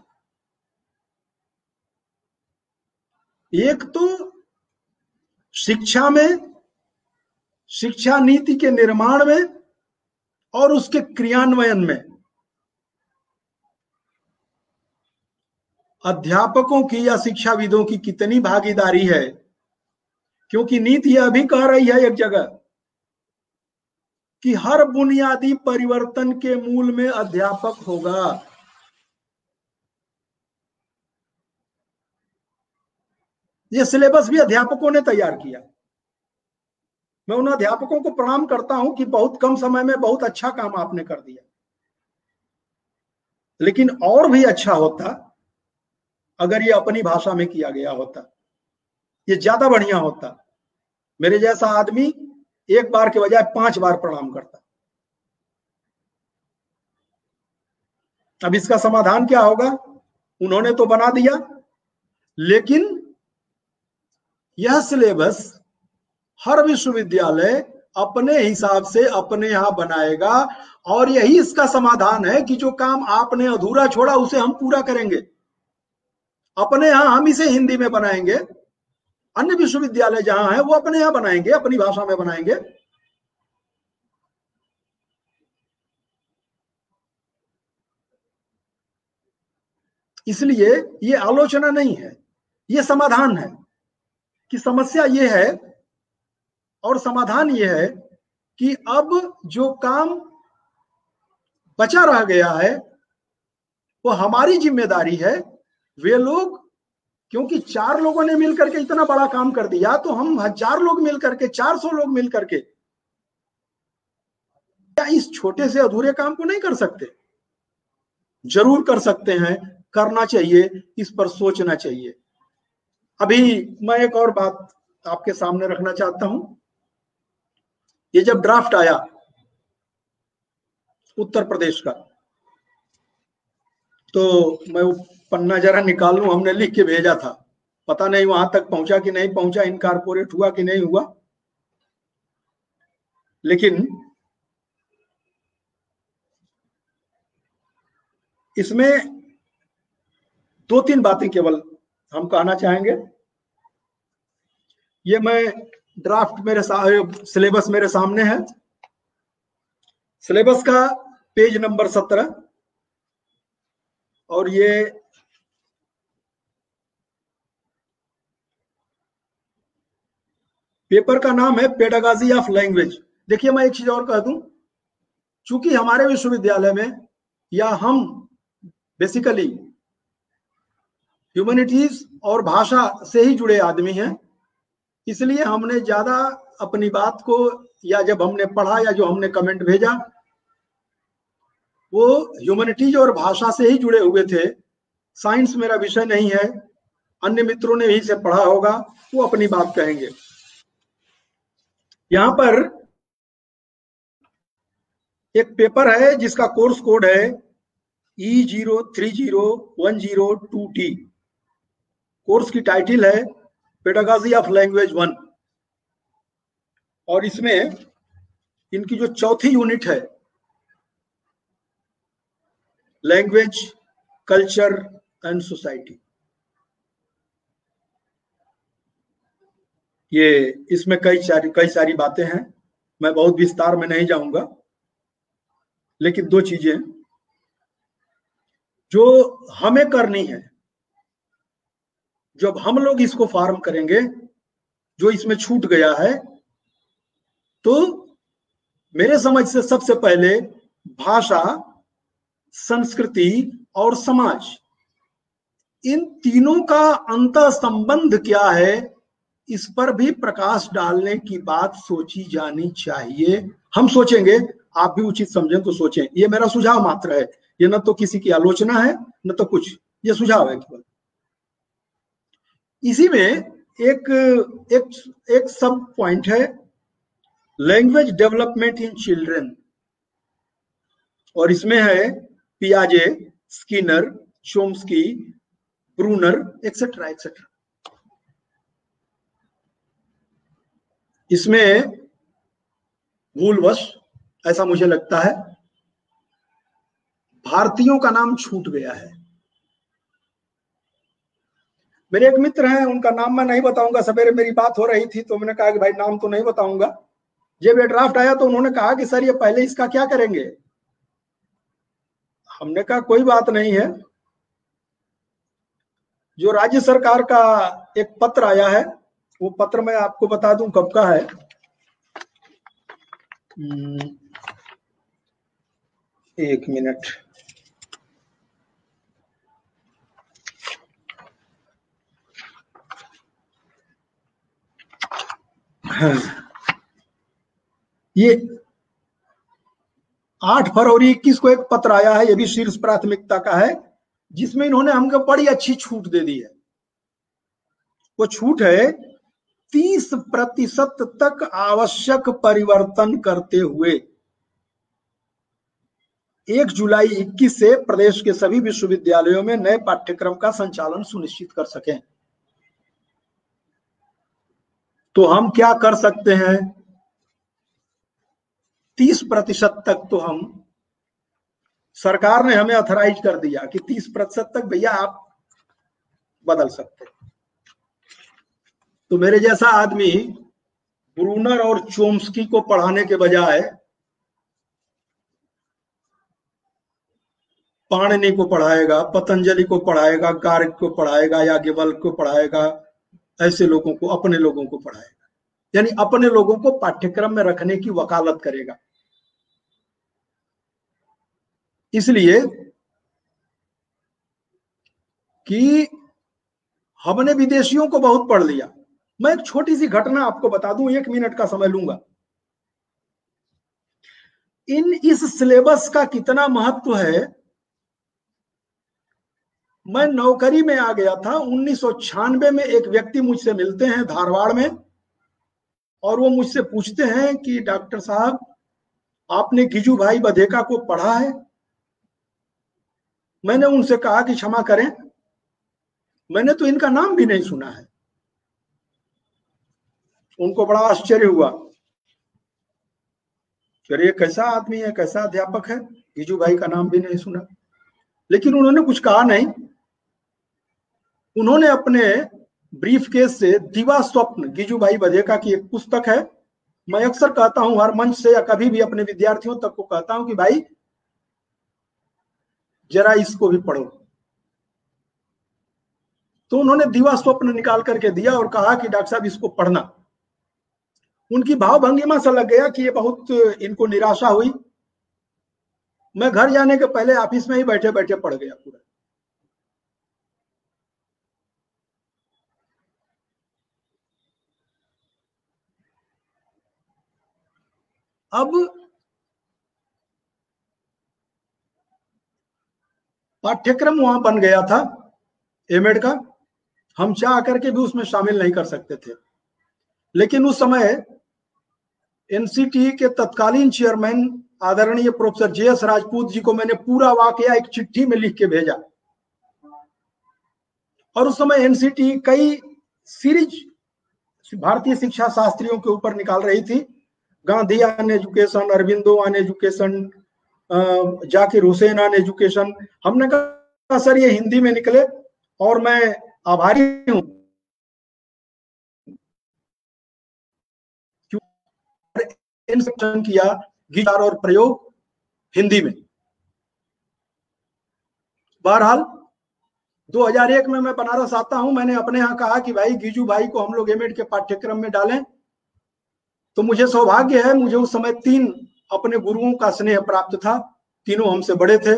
एक तो शिक्षा में, शिक्षा नीति के निर्माण में और उसके क्रियान्वयन में अध्यापकों की या शिक्षाविदों की कितनी भागीदारी है, क्योंकि नीति यह भी कह रही है एक जगह कि हर बुनियादी परिवर्तन के मूल में अध्यापक होगा। यह सिलेबस भी अध्यापकों ने तैयार किया। मैं उन अध्यापकों को प्रणाम करता हूं कि बहुत कम समय में बहुत अच्छा काम आपने कर दिया, लेकिन और भी अच्छा होता अगर ये अपनी भाषा में किया गया होता, ये ज्यादा बढ़िया होता। मेरे जैसा आदमी एक बार के बजाय 5 बार प्रणाम करता। अब इसका समाधान क्या होगा? उन्होंने तो बना दिया, लेकिन यह सिलेबस हर विश्वविद्यालय अपने हिसाब से अपने यहां बनाएगा, और यही इसका समाधान है कि जो काम आपने अधूरा छोड़ा उसे हम पूरा करेंगे। अपने यहां हम इसे हिंदी में बनाएंगे, अन्य विश्वविद्यालय जहां है वो अपने यहां बनाएंगे, अपनी भाषा में बनाएंगे। इसलिए ये आलोचना नहीं है, ये समाधान है कि समस्या ये है, और समाधान ये है कि अब जो काम बचा रह गया है वो हमारी जिम्मेदारी है। वे लोग, क्योंकि 4 लोगों ने मिलकर के इतना बड़ा काम कर दिया, तो हम 1000 लोग मिलकर के, 400 लोग मिलकर के क्या इस छोटे से अधूरे काम को नहीं कर सकते? जरूर कर सकते हैं, करना चाहिए, इस पर सोचना चाहिए। अभी मैं एक और बात आपके सामने रखना चाहता हूं। ये जब ड्राफ्ट आया उत्तर प्रदेश का, तो मैं वो पन्ना जरा निकाल लूं, हमने लिख के भेजा था, पता नहीं वहां तक पहुंचा कि नहीं पहुंचा, इनकॉर्पोरेट हुआ कि नहीं हुआ, लेकिन इसमें 2-3 बातें केवल हम कहना चाहेंगे। ये मैं ड्राफ्ट मेरे सिलेबस मेरे सामने है, सिलेबस का पेज नंबर 17, और ये पेपर का नाम है पेडागॉजी ऑफ लैंग्वेज। देखिए, मैं एक चीज और कह दूं, चूंकि हमारे विश्वविद्यालय में या हम बेसिकली ह्यूमैनिटीज और भाषा से ही जुड़े आदमी हैं, इसलिए हमने ज्यादा अपनी बात को, या जब हमने पढ़ा या जो हमने कमेंट भेजा, वो ह्यूमैनिटीज और भाषा से ही जुड़े हुए थे। साइंस मेरा विषय नहीं है, अन्य मित्रों ने यहीं से पढ़ा होगा, वो अपनी बात कहेंगे। यहां पर एक पेपर है जिसका कोर्स कोड है E030102T। कोर्स की टाइटल है पेडागॉजी ऑफ लैंग्वेज 1, और इसमें इनकी जो चौथी यूनिट है, लैंग्वेज, कल्चर एंड सोसाइटी, ये इसमें कई सारी बातें हैं, मैं बहुत विस्तार में नहीं जाऊंगा, लेकिन दो चीजें जो हमें करनी है, जब हम लोग इसको फॉर्म करेंगे, जो इसमें छूट गया है, तो मेरे समझ से सबसे पहले भाषा, संस्कृति और समाज, इन तीनों का अंतर संबंध क्या है, इस पर भी प्रकाश डालने की बात सोची जानी चाहिए। हम सोचेंगे, आप भी उचित समझें तो सोचें, ये मेरा सुझाव मात्र है, ये न तो किसी की आलोचना है न तो कुछ, ये सुझाव है केवल। इसी में एक सब पॉइंट है, लैंग्वेज डेवलपमेंट इन चिल्ड्रन, और इसमें है पियाजे, Skinner, Chomsky, Bruner, etcetera etcetera. इसमें भूलवश ऐसा मुझे लगता है भारतीयों का नाम छूट गया है। मेरे एक मित्र हैं, उनका नाम मैं नहीं बताऊंगा, सवेरे मेरी बात हो रही थी तो मैंने कहा कि भाई नाम तो नहीं बताऊंगा। जब ये ड्राफ्ट आया तो उन्होंने कहा कि सर ये पहले इसका क्या करेंगे। हमने कहा कोई बात नहीं है, जो राज्य सरकार का एक पत्र आया है, वो पत्र मैं आपको बता दूं कब का है। एक मिनट, हाँ, ये 8 फरवरी 21 को एक पत्र आया है, ये भी शीर्ष प्राथमिकता का है, जिसमें इन्होंने हमको बड़ी अच्छी छूट दे दी है। वो छूट है 30% तक आवश्यक परिवर्तन करते हुए 1 जुलाई 21 से प्रदेश के सभी विश्वविद्यालयों में नए पाठ्यक्रम का संचालन सुनिश्चित कर सकें। तो हम क्या कर सकते हैं, 30% तक तो हम, सरकार ने हमें ऑथराइज कर दिया कि 30% तक भैया आप बदल सकते हैं। तो मेरे जैसा आदमी ब्रूनर और चोम्स्की को पढ़ाने के बजाय पाणिनि को पढ़ाएगा, पतंजलि को पढ़ाएगा, गार्ग को पढ़ाएगा, याज्ञवल्क्य को पढ़ाएगा, ऐसे लोगों को, अपने लोगों को पढ़ाएगा, यानी अपने लोगों को पाठ्यक्रम में रखने की वकालत करेगा। इसलिए कि हमने विदेशियों को बहुत पढ़ लिया। मैं एक छोटी सी घटना आपको बता दूं, 1 मिनट का समय लूंगा। इस सिलेबस का कितना महत्व है, मैं नौकरी में आ गया था 1996 में। एक व्यक्ति मुझसे मिलते हैं धारवाड़ में, और वो मुझसे पूछते हैं कि डॉक्टर साहब आपने गिजू भाई बधेका को पढ़ा है। मैंने उनसे कहा कि क्षमा करें, मैंने तो इनका नाम भी नहीं सुना है। उनको बड़ा आश्चर्य हुआ, ये कैसा आदमी है, कैसा अध्यापक है, गिजू भाई का नाम भी नहीं सुना। लेकिन उन्होंने कुछ कहा नहीं। उन्होंने अपने ब्रीफ केस से दिवा स्वप्न, गिजू भाई बधेका की एक पुस्तक है, मैं अक्सर कहता हूं हर मंच से या कभी भी अपने विद्यार्थियों तक को कहता हूं कि भाई जरा इसको भी पढ़ो। तो उन्होंने दिवा स्वप्न निकाल करके दिया और कहा कि डॉक्टर साहब इसको पढ़ना। उनकी भावभंगिमा से लग गया कि ये बहुत इनको निराशा हुई। मैं घर जाने के पहले ऑफिस में ही बैठे बैठे पढ़ गया पूरा। अब पाठ्यक्रम वहां बन गया था एमएड का, हम चाह करके भी उसमें शामिल नहीं कर सकते थे। लेकिन उस समय एनसीटी के तत्कालीन चेयरमैन आदरणीय प्रोफेसर जेएस राजपूत जी को मैंने पूरा वाकया एक चिट्ठी में लिख के भेजा। और उस समय एनसीटी कई सीरीज भारतीय शिक्षा शास्त्रियों के ऊपर निकाल रही थी। Gandhi on education, Aurobindo on education, Zakir Hussain on education. हमने कहा सर ये हिंदी में निकले और मैं आभारी हूं किया गीतार और प्रयोग हिंदी में। बहरहाल 2001 में मैं बनारस आता हूं। मैंने अपने यहाँ कहा कि भाई गीजू भाई को हम लोग एमएड के पाठ्यक्रम में डालें। तो मुझे सौभाग्य है, मुझे उस समय 3 अपने गुरुओं का स्नेह प्राप्त था। तीनों हमसे बड़े थे।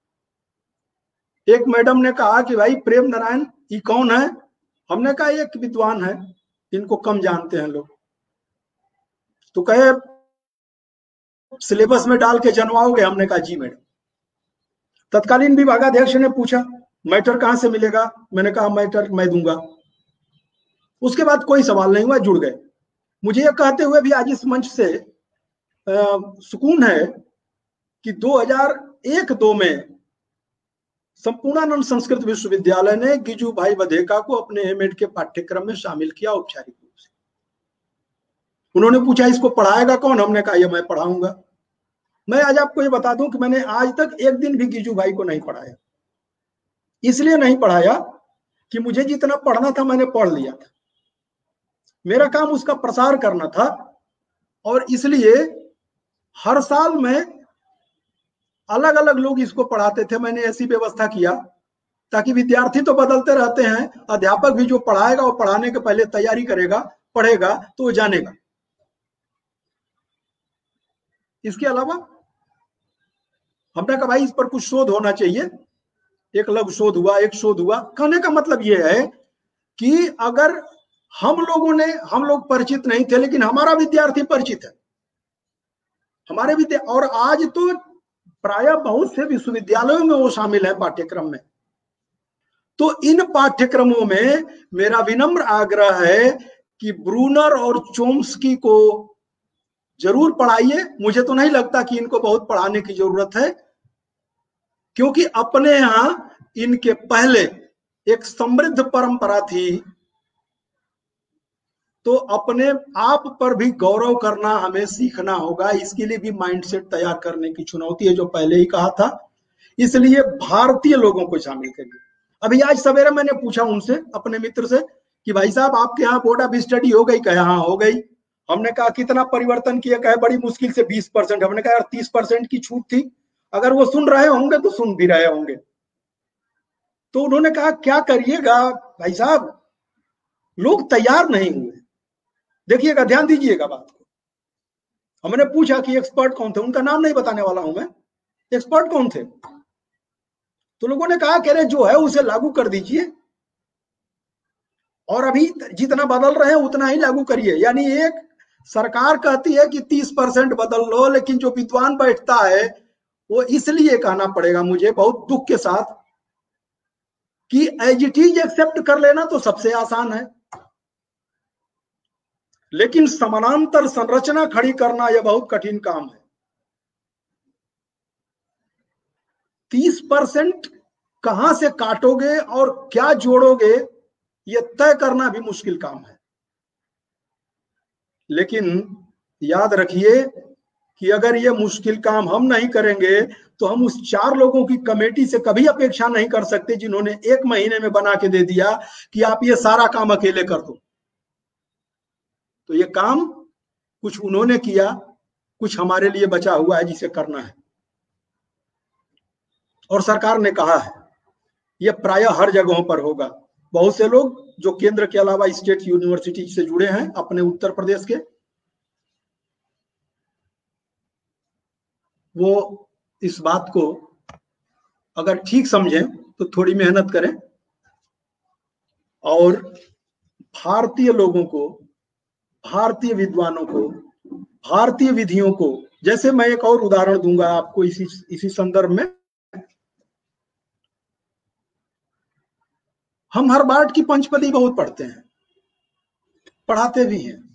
एक मैडम ने कहा कि भाई प्रेम नारायण ये कौन है? हमने कहा एक विद्वान है, इनको कम जानते हैं लोग। तो कहे सिलेबस में डाल के जनवाओगे? हमने कहा जी मैडम। तत्कालीन विभागाध्यक्ष ने पूछा मैटर कहां से मिलेगा? मैंने कहा मैटर मैं दूंगा। उसके बाद कोई सवाल नहीं हुआ, जुड़ गए। मुझे यह कहते हुए भी आज इस मंच से सुकून है कि 2001-2 में संपूर्णानंद संस्कृत विश्वविद्यालय ने गिजू भाई बधेका को अपने एमएड के पाठ्यक्रम में शामिल किया औपचारिक रूप से। उन्होंने पूछा इसको पढ़ाएगा कौन? हमने कहा ये मैं पढ़ाऊंगा। मैं आज आपको ये बता दूं कि मैंने आज तक एक दिन भी गिजू भाई को नहीं पढ़ाया। इसलिए नहीं पढ़ाया कि मुझे जितना पढ़ना था मैंने पढ़ लिया था। मेरा काम उसका प्रसार करना था और इसलिए हर साल में अलग अलग लोग इसको पढ़ाते थे। मैंने ऐसी व्यवस्था किया ताकि विद्यार्थी तो बदलते रहते हैं, अध्यापक भी जो पढ़ाएगा वो पढ़ाने के पहले तैयारी करेगा, पढ़ेगा तो वो जानेगा। इसके अलावा हमने कहा भाई इस पर कुछ शोध होना चाहिए। एक लघु शोध हुआ, एक शोध हुआ। कहने का मतलब यह है कि अगर हम लोग परिचित नहीं थे, लेकिन हमारा विद्यार्थी परिचित है, हमारे विद्यार्थी, और आज तो प्राय बहुत से विश्वविद्यालयों में वो शामिल है पाठ्यक्रम में। तो इन पाठ्यक्रमों में मेरा विनम्र आग्रह है कि ब्रूनर और चोम्स्की को जरूर पढ़ाइए। मुझे तो नहीं लगता कि इनको बहुत पढ़ाने की जरूरत है, क्योंकि अपने यहां इनके पहले एक समृद्ध परंपरा थी। तो अपने आप पर भी गौरव करना हमें सीखना होगा। इसके लिए भी माइंडसेट तैयार करने की चुनौती है, जो पहले ही कहा था। इसलिए भारतीय लोगों को शामिल करिए। अभी आज सवेरे मैंने पूछा उनसे, अपने मित्र से, कि भाई साहब आपके यहाँ बोर्ड ऑफ स्टडी हो गई? कहा हाँ हो गई। हमने कहा कितना परिवर्तन किया? कहे बड़ी मुश्किल से 20%। हमने कहा यार 30% की छूट थी। अगर वो सुन रहे होंगे तो सुन भी रहे होंगे। तो उन्होंने कहा क्या करिएगा भाई साहब, लोग तैयार नहीं हुए। देखिएगा, ध्यान दीजिएगा बात को। हमने पूछा कि एक्सपर्ट कौन थे? उनका नाम नहीं बताने वाला हूं मैं। एक्सपर्ट कौन थे? तो लोगों ने कहा कह रहे जो है उसे लागू कर दीजिए, और अभी जितना बदल रहे हैं उतना ही लागू करिए। यानी एक सरकार कहती है कि 30% बदल लो, लेकिन जो विद्वान बैठता है वो इसलिए कहना पड़ेगा मुझे बहुत दुख के साथ कि एज इट इज एक्सेप्ट कर लेना तो सबसे आसान है, लेकिन समानांतर संरचना खड़ी करना यह बहुत कठिन काम है। 30% कहां से काटोगे और क्या जोड़ोगे यह तय करना भी मुश्किल काम है। लेकिन याद रखिए कि अगर यह मुश्किल काम हम नहीं करेंगे तो हम उस 4 लोगों की कमेटी से कभी अपेक्षा नहीं कर सकते जिन्होंने 1 महीने में बना के दे दिया कि आप ये सारा काम अकेले कर दो। तो ये काम कुछ उन्होंने किया, कुछ हमारे लिए बचा हुआ है जिसे करना है। और सरकार ने कहा है यह प्राय हर जगहों पर होगा। बहुत से लोग जो केंद्र के अलावा स्टेट यूनिवर्सिटी से जुड़े हैं अपने उत्तर प्रदेश के, वो इस बात को अगर ठीक समझें तो थोड़ी मेहनत करें और भारतीय लोगों को, भारतीय विद्वानों को, भारतीय विधियों को, जैसे मैं एक और उदाहरण दूंगा आपको इसी संदर्भ में। हम हर बार की पंचपदी बहुत पढ़ते हैं, पढ़ाते भी हैं,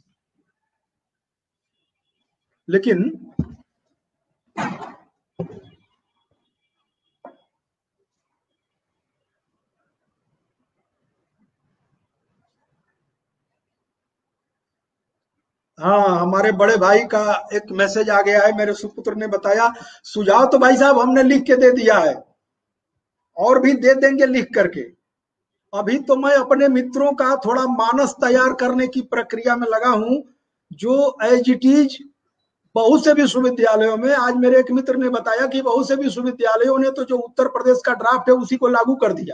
लेकिन हाँ, हमारे बड़े भाई का एक मैसेज आ गया है, मेरे सुपुत्र ने बताया। सुझाव तो भाई साहब हमने लिख के दे दिया है, और भी दे देंगे लिख करके। अभी तो मैं अपने मित्रों का थोड़ा मानस तैयार करने की प्रक्रिया में लगा हूं, जो एज इट इज बहुत से विश्वविद्यालयों में। आज मेरे एक मित्र ने बताया कि बहुत से विश्वविद्यालयों ने तो जो उत्तर प्रदेश का ड्राफ्ट है उसी को लागू कर दिया।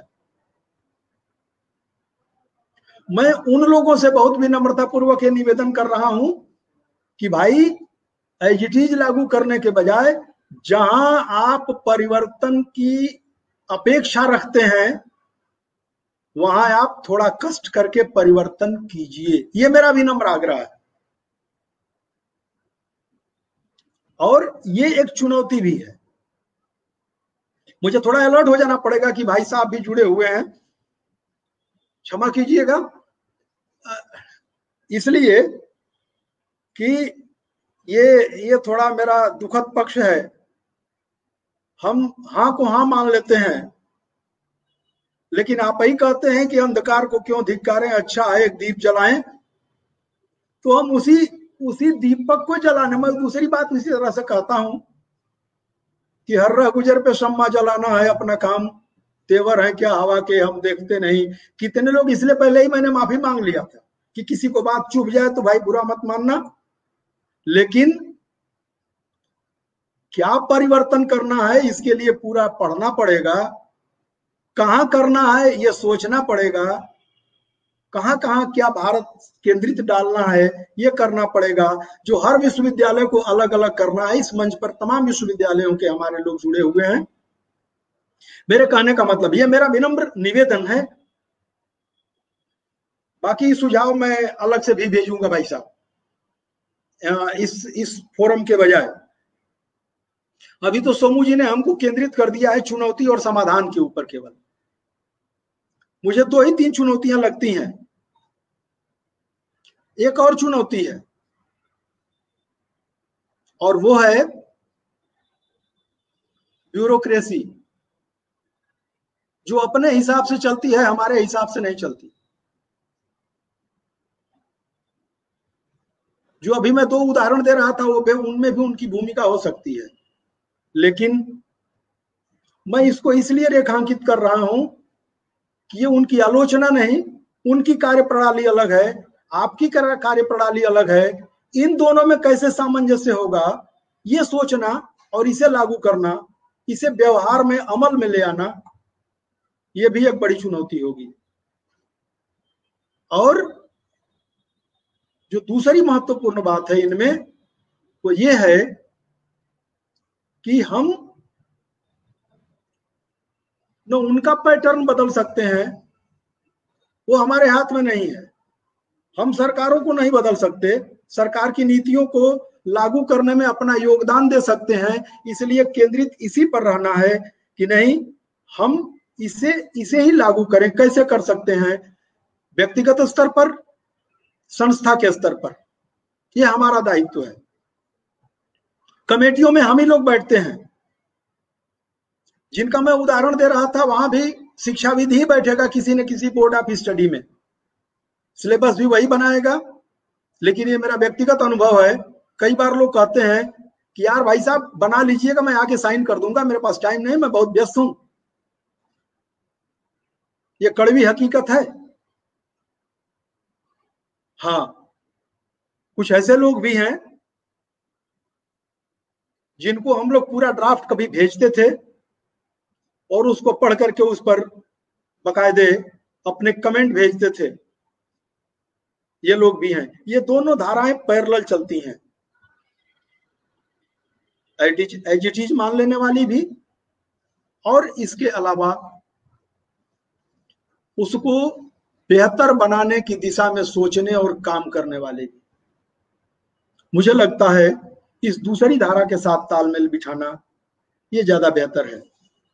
मैं उन लोगों से बहुत विनम्रता पूर्वक ये निवेदन कर रहा हूं कि भाई एज इट इज लागू करने के बजाय जहां आप परिवर्तन की अपेक्षा रखते हैं वहां आप थोड़ा कष्ट करके परिवर्तन कीजिए, ये मेरा विनम्र आग्रह है। और ये एक चुनौती भी है, मुझे थोड़ा अलर्ट हो जाना पड़ेगा कि भाई साहब भी जुड़े हुए हैं, क्षमा कीजिएगा, इसलिए कि ये थोड़ा मेरा दुखद पक्ष है। हम हाँ को हाँ मान लेते हैं, लेकिन आप ही कहते हैं कि अंधकार को क्यों धिक्कारें, अच्छा है एक दीप जलाएं, तो हम उसी दीपक को जलाने। मैं दूसरी बात इसी तरह से कहता हूं कि हर रह गुजर पे शम्मा जलाना है अपना काम, तेवर है क्या हवा के हम देखते नहीं। कितने लोग, इसलिए पहले ही मैंने माफी मांग लिया था कि किसी को बात चुभ जाए तो भाई बुरा मत मानना, लेकिन क्या परिवर्तन करना है इसके लिए पूरा पढ़ना पड़ेगा, कहां करना है ये सोचना पड़ेगा, कहां कहां क्या भारत केंद्रित डालना है ये करना पड़ेगा, जो हर विश्वविद्यालय को अलग अलग करना है। इस मंच पर तमाम विश्वविद्यालयों के हमारे लोग जुड़े हुए हैं। मेरे कहने का मतलब ये मेरा विनम्र निवेदन है, बाकी सुझाव मैं अलग से भी भेजूंगा भाई साहब, इस फोरम के बजाय। अभी तो सोमू जी ने हमको केंद्रित कर दिया है चुनौती और समाधान के ऊपर केवल। मुझे 2 ही 3 चुनौतियां लगती हैं। एक और चुनौती है, और वो है ब्यूरोक्रेसी, जो अपने हिसाब से चलती है, हमारे हिसाब से नहीं चलती। जो अभी मैं 2 उदाहरण दे रहा था वो उनमें भी उनकी भूमिका हो सकती है, लेकिन मैं इसको इसलिए रेखांकित कर रहा हूं कि ये उनकी आलोचना नहीं, उनकी कार्यप्रणाली अलग है, आपकी कार्यप्रणाली अलग है। इन दोनों में कैसे सामंजस्य होगा ये सोचना और इसे लागू करना, इसे व्यवहार में अमल में ले आना, ये भी एक बड़ी चुनौती होगी। और जो दूसरी महत्वपूर्ण बात है इनमें वो ये है कि हम न उनका पैटर्न बदल सकते हैं, वो हमारे हाथ में नहीं है। हम सरकारों को नहीं बदल सकते, सरकार की नीतियों को लागू करने में अपना योगदान दे सकते हैं। इसलिए केंद्रित इसी पर रहना है कि नहीं, हम इसे ही लागू करें। कैसे कर सकते हैं? व्यक्तिगत स्तर पर, संस्था के स्तर पर, यह हमारा दायित्व है। कमेटियों में हम ही लोग बैठते हैं, जिनका मैं उदाहरण दे रहा था वहां भी शिक्षाविद ही बैठेगा किसी न किसी बोर्ड ऑफ स्टडी में, सिलेबस भी वही बनाएगा। लेकिन ये मेरा व्यक्तिगत अनुभव है, कई बार लोग कहते हैं कि यार भाई साहब बना लीजिएगा, मैं आके साइन कर दूंगा, मेरे पास टाइम नहीं, मैं बहुत व्यस्त हूं। ये कड़वी हकीकत है। हाँ, कुछ ऐसे लोग भी हैं जिनको हम लोग पूरा ड्राफ्ट कभी भेजते थे और उसको पढ़ करके उस पर बकायदे अपने कमेंट भेजते थे। ये लोग भी हैं। ये दोनों धाराएं पैरेलल चलती हैं, एज इट इज मान लेने वाली भी, और इसके अलावा उसको बेहतर बनाने की दिशा में सोचने और काम करने वाले भी। मुझे लगता है इस दूसरी धारा के साथ तालमेल बिठाना ये ज्यादा बेहतर है।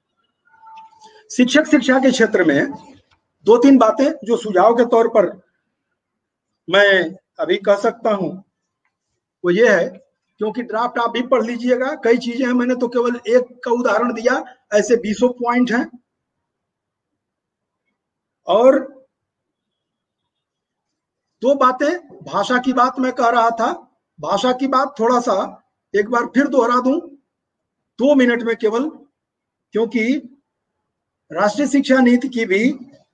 शिक्षा के क्षेत्र में 2-3 बातें जो सुझाव के तौर पर मैं अभी कह सकता हूं वो ये है, क्योंकि ड्राफ्ट आप भी पढ़ लीजिएगा, कई चीजें हैं, मैंने तो केवल एक का उदाहरण दिया, ऐसे 20 पॉइंट हैं। और दो बातें, भाषा की बात मैं कह रहा था, भाषा की बात थोड़ा सा एक बार फिर दोहरा दूं 2 मिनट में केवल, क्योंकि राष्ट्रीय शिक्षा नीति की भी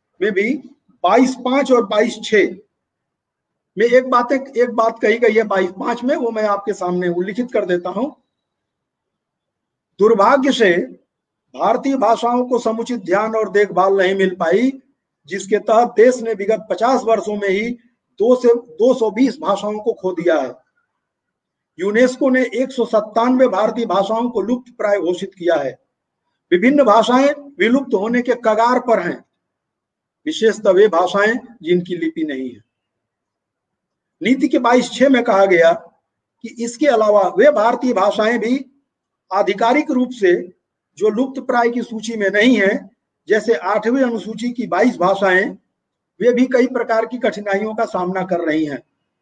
22.5 और 22.6 में एक बात कही गई है 22.5 में, वो मैं आपके सामने उल्लिखित कर देता हूं। दुर्भाग्य से भारतीय भाषाओं को समुचित ध्यान और देखभाल नहीं मिल पाई, जिसके तहत देश ने विगत 50 वर्षों में ही 220 भाषाओं को खो दिया है। यूनेस्को ने 197 भारतीय भाषाओं को लुप्त प्राय घोषित किया है। विभिन्न भाषाएं विलुप्त होने के कगार पर हैं, विशेषतः वे भाषाएं जिनकी लिपि नहीं है। नीति के 22.6 में कहा गया कि इसके अलावा वे भारतीय भाषाएं भी आधिकारिक रूप से जो लुप्त प्राय की सूची में नहीं है, जैसे 8वीं अनुसूची की 22 भाषाएं, वे भी कई प्रकार की कठिनाइयों का सामना कर रही हैं।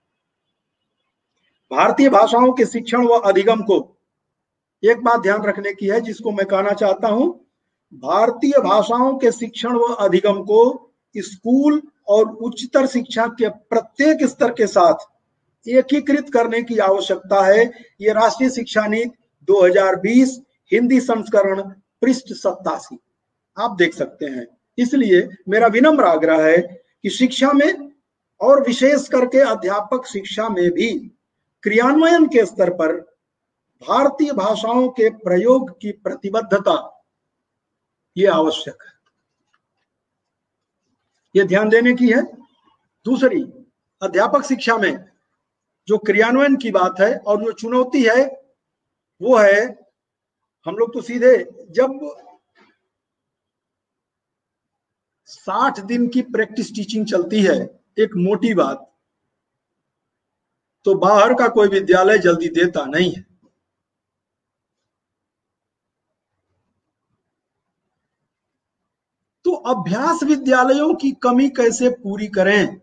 भारतीय भाषाओं के शिक्षण व अधिगम को एक बात ध्यान रखने की है, जिसको मैं कहना चाहता हूं, भारतीय भाषाओं के शिक्षण व अधिगम को स्कूल और उच्चतर शिक्षा के प्रत्येक स्तर के साथ एकीकृत करने की आवश्यकता है। ये राष्ट्रीय शिक्षा नीति 2020 हिंदी संस्करण पृष्ठ 87 आप देख सकते हैं। इसलिए मेरा विनम्र आग्रह है कि शिक्षा में और विशेष करके अध्यापक शिक्षा में भी क्रियान्वयन के स्तर पर भारतीय भाषाओं के प्रयोग की प्रतिबद्धता ये आवश्यक है, ये ध्यान देने की है। दूसरी, अध्यापक शिक्षा में जो क्रियान्वयन की बात है और जो चुनौती है वो है, हम लोग तो सीधे जब 60 दिन की प्रैक्टिस टीचिंग चलती है, एक मोटी बात, तो बाहर का कोई विद्यालय जल्दी देता नहीं है। तो अभ्यास विद्यालयों की कमी कैसे पूरी करें,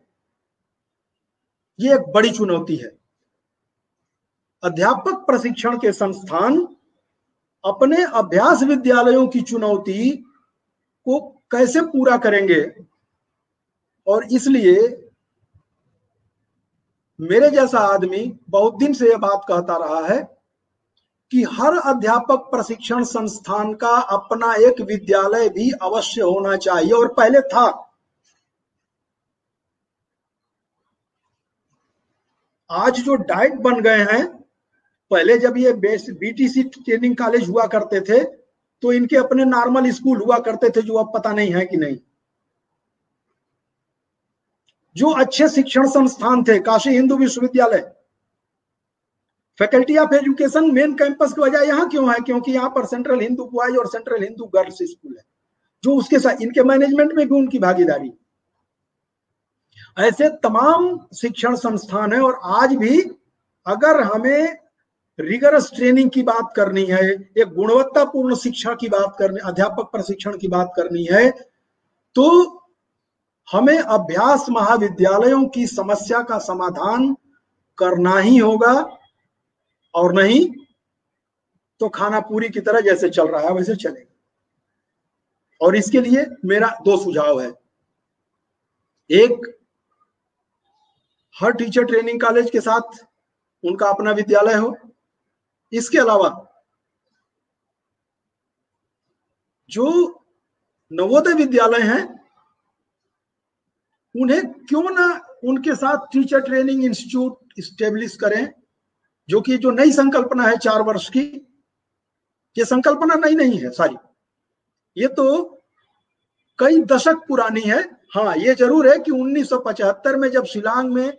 ये एक बड़ी चुनौती है। अध्यापक प्रशिक्षण के संस्थान अपने अभ्यास विद्यालयों की चुनौती को कैसे पूरा करेंगे, और इसलिए मेरे जैसा आदमी बहुत दिन से यह बात कहता रहा है कि हर अध्यापक प्रशिक्षण संस्थान का अपना एक विद्यालय भी अवश्य होना चाहिए, और पहले था। आज जो डाइट बन गए हैं, पहले जब ये बीटीसी ट्रेनिंग कॉलेज हुआ करते थे तो इनके अपने नॉर्मल स्कूल हुआ करते थे, जो अब पता नहीं है कि नहीं। जो अच्छे शिक्षण संस्थान थे, Kashi Hindu Vishwavidyalaya, faculty of education main campus की वजह यहां क्यों है, क्योंकि यहां पर सेंट्रल हिंदू बॉयज और सेंट्रल हिंदू गर्ल्स स्कूल है, जो उसके साथ इनके मैनेजमेंट में भी उनकी भागीदारी। ऐसे तमाम शिक्षण संस्थान है। और आज भी अगर हमें रिगरस ट्रेनिंग की बात करनी है, एक गुणवत्तापूर्ण शिक्षा की बात करनी, अध्यापक प्रशिक्षण की बात करनी है, तो हमें अभ्यास महाविद्यालयों की समस्या का समाधान करना ही होगा, और नहीं तो खाना पूरी की तरह जैसे चल रहा है वैसे चलेगा। और इसके लिए मेरा 2 सुझाव है। एक, हर टीचर ट्रेनिंग कॉलेज के साथ उनका अपना विद्यालय हो। इसके अलावा जो नवोदय विद्यालय हैं, उन्हें क्यों ना उनके साथ टीचर ट्रेनिंग इंस्टीट्यूट स्टेब्लिश करें, जो कि जो नई संकल्पना है 4 वर्ष की, ये संकल्पना नई नहीं है सारी, ये तो कई दशक पुरानी है। हाँ, ये जरूर है कि 1975 में जब शिलांग में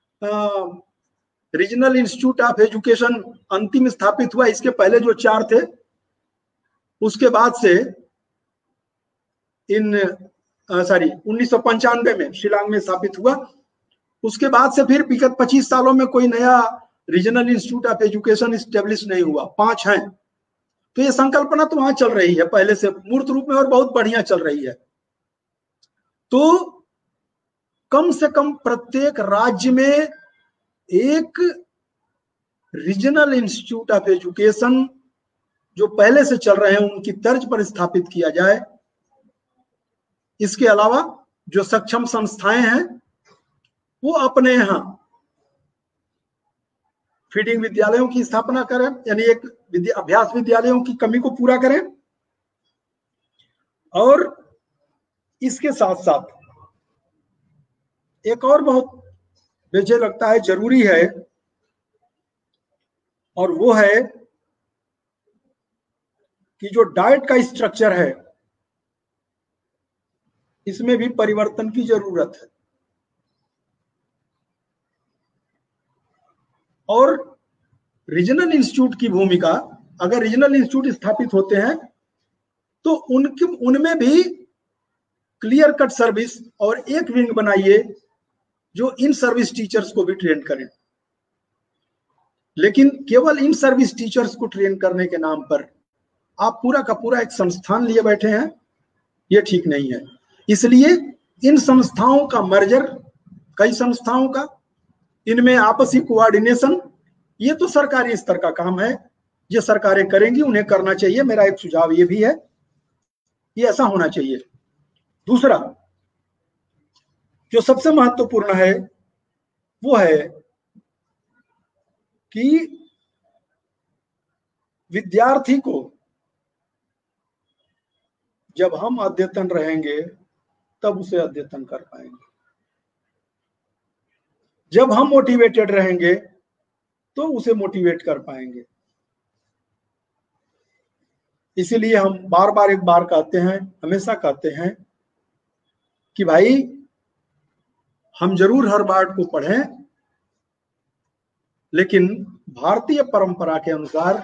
रीजनल इंस्टीट्यूट ऑफ एजुकेशन अंतिम स्थापित हुआ, इसके पहले जो 4 थे, उसके बाद से 1995 में शिलांग में स्थापित हुआ। उसके बाद से फिर विगत 25 सालों में कोई नया regional institute of education establish नहीं हुआ, 5 हैं। तो ये संकल्पना तो वहां चल रही है पहले से मूर्त रूप में, और बहुत बढ़िया चल रही है। तो कम से कम प्रत्येक राज्य में एक रीजनल इंस्टीट्यूट ऑफ एजुकेशन जो पहले से चल रहे हैं उनकी तर्ज पर स्थापित किया जाए। इसके अलावा जो सक्षम संस्थाएं हैं वो अपने यहाँ फीडिंग विद्यालयों की स्थापना करें, यानी एक अभ्यास विद्यालयों की कमी को पूरा करें। और इसके साथ साथ एक और बहुत मुझे लगता है जरूरी है, और वो है कि जो डाइट का स्ट्रक्चर है इसमें भी परिवर्तन की जरूरत है। और रीजनल इंस्टीट्यूट की भूमिका, अगर रीजनल इंस्टीट्यूट स्थापित होते हैं तो उनमें भी क्लियर कट सर्विस और एक विंग बनाइए जो इन सर्विस टीचर्स को भी ट्रेन करें। लेकिन केवल इन सर्विस टीचर्स को ट्रेन करने के नाम पर आप पूरा का पूरा एक संस्थान लिए बैठे हैं, ये ठीक नहीं है। इसलिए इन संस्थाओं का मर्जर, कई संस्थाओं का, इनमें आपसी कोऑर्डिनेशन, ये तो सरकारी स्तर का काम है, ये सरकारें करेंगी, उन्हें करना चाहिए। मेरा एक सुझाव ये भी है, ये ऐसा होना चाहिए। दूसरा जो सबसे महत्वपूर्ण है वो है कि विद्यार्थी को जब हम अद्यतन रहेंगे तब उसे अद्यतन कर पाएंगे, जब हम मोटिवेटेड रहेंगे तो उसे मोटिवेट कर पाएंगे। इसीलिए हम बार बार एक बार कहते हैं, हमेशा कहते हैं कि भाई हम जरूर हर बात को पढ़ें, लेकिन भारतीय परंपरा के अनुसार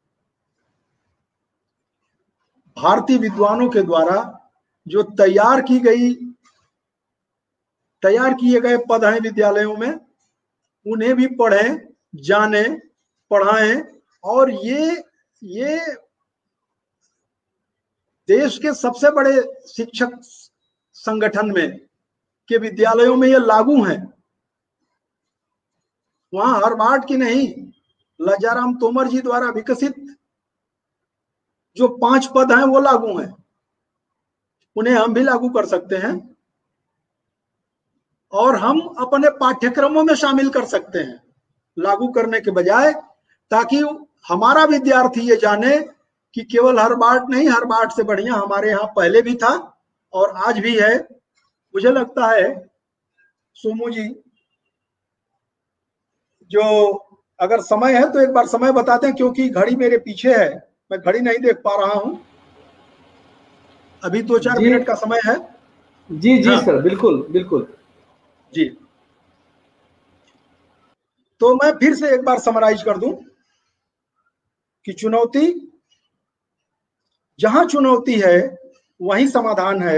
भारतीय विद्वानों के द्वारा जो तैयार किए गए पद हैं विद्यालयों में, उन्हें भी पढ़ें, जाने, पढ़ाएं। और ये देश के सबसे बड़े शिक्षक संगठन में के विद्यालयों में ये लागू हैं। वहां हार्वर्ड की नहीं, लजाराम तोमर जी द्वारा विकसित जो 5 पद हैं वो लागू हैं, उन्हें हम भी लागू कर सकते हैं और हम अपने पाठ्यक्रमों में शामिल कर सकते हैं लागू करने के बजाय, ताकि हमारा विद्यार्थी ये जाने कि केवल हार्वर्ड नहीं, हार्वर्ड से बढ़िया हमारे यहाँ पहले भी था और आज भी है। मुझे लगता है सोमू जी, जो अगर समय है तो एक बार समय बताते हैं, क्योंकि घड़ी मेरे पीछे है, मैं घड़ी नहीं देख पा रहा हूं। अभी 2-4 मिनट का समय है। जी जी हाँ। सर बिल्कुल बिल्कुल जी। तो मैं फिर से एक बार समराइज कर दूं कि चुनौती, जहां चुनौती है वहीं समाधान है।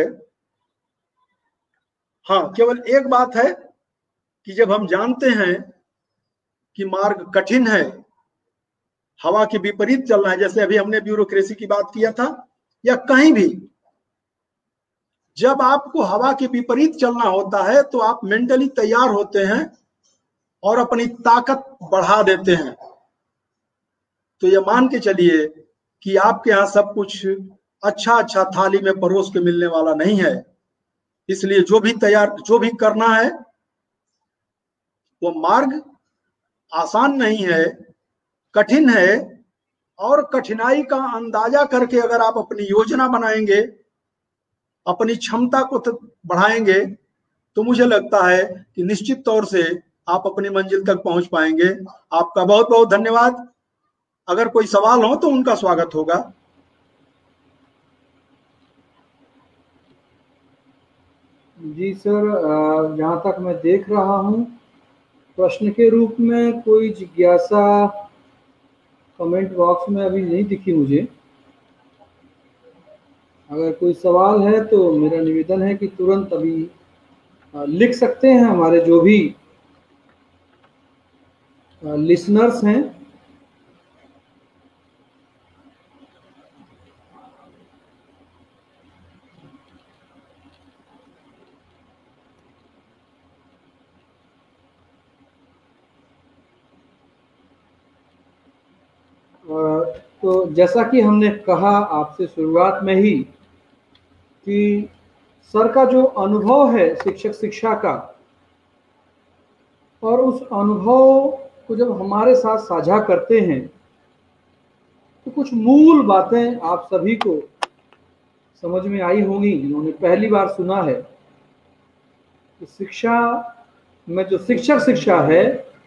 हाँ, केवल एक बात है कि जब हम जानते हैं कि मार्ग कठिन है, हवा के विपरीत चलना है, जैसे अभी हमने ब्यूरोक्रेसी की बात किया था, या कहीं भी जब आपको हवा के विपरीत चलना होता है तो आप मेंटली तैयार होते हैं और अपनी ताकत बढ़ा देते हैं। तो ये मान के चलिए कि आपके यहाँ सब कुछ अच्छा थाली में परोस के मिलने वाला नहीं है। इसलिए जो भी करना है, वो मार्ग आसान नहीं है, कठिन है। और कठिनाई का अंदाजा करके अगर आप अपनी योजना बनाएंगे, अपनी क्षमता को बढ़ाएंगे, तो मुझे लगता है कि निश्चित तौर से आप अपनी मंजिल तक पहुंच पाएंगे। आपका बहुत बहुत धन्यवाद। अगर कोई सवाल हो तो उनका स्वागत होगा। जी सर, जहाँ तक मैं देख रहा हूँ प्रश्न के रूप में कोई जिज्ञासा कमेंट बॉक्स में अभी नहीं दिखी मुझे। अगर कोई सवाल है तो मेरा निवेदन है कि तुरंत अभी लिख सकते हैं हमारे जो भी लिसनर्स हैं। तो जैसा कि हमने कहा आपसे शुरुआत में ही कि सर का जो अनुभव है शिक्षक शिक्षा का, और उस अनुभव को जब हमारे साथ साझा करते हैं तो कुछ मूल बातें आप सभी को समझ में आई होंगी जिन्होंने पहली बार सुना है कि शिक्षा में जो शिक्षक शिक्षा है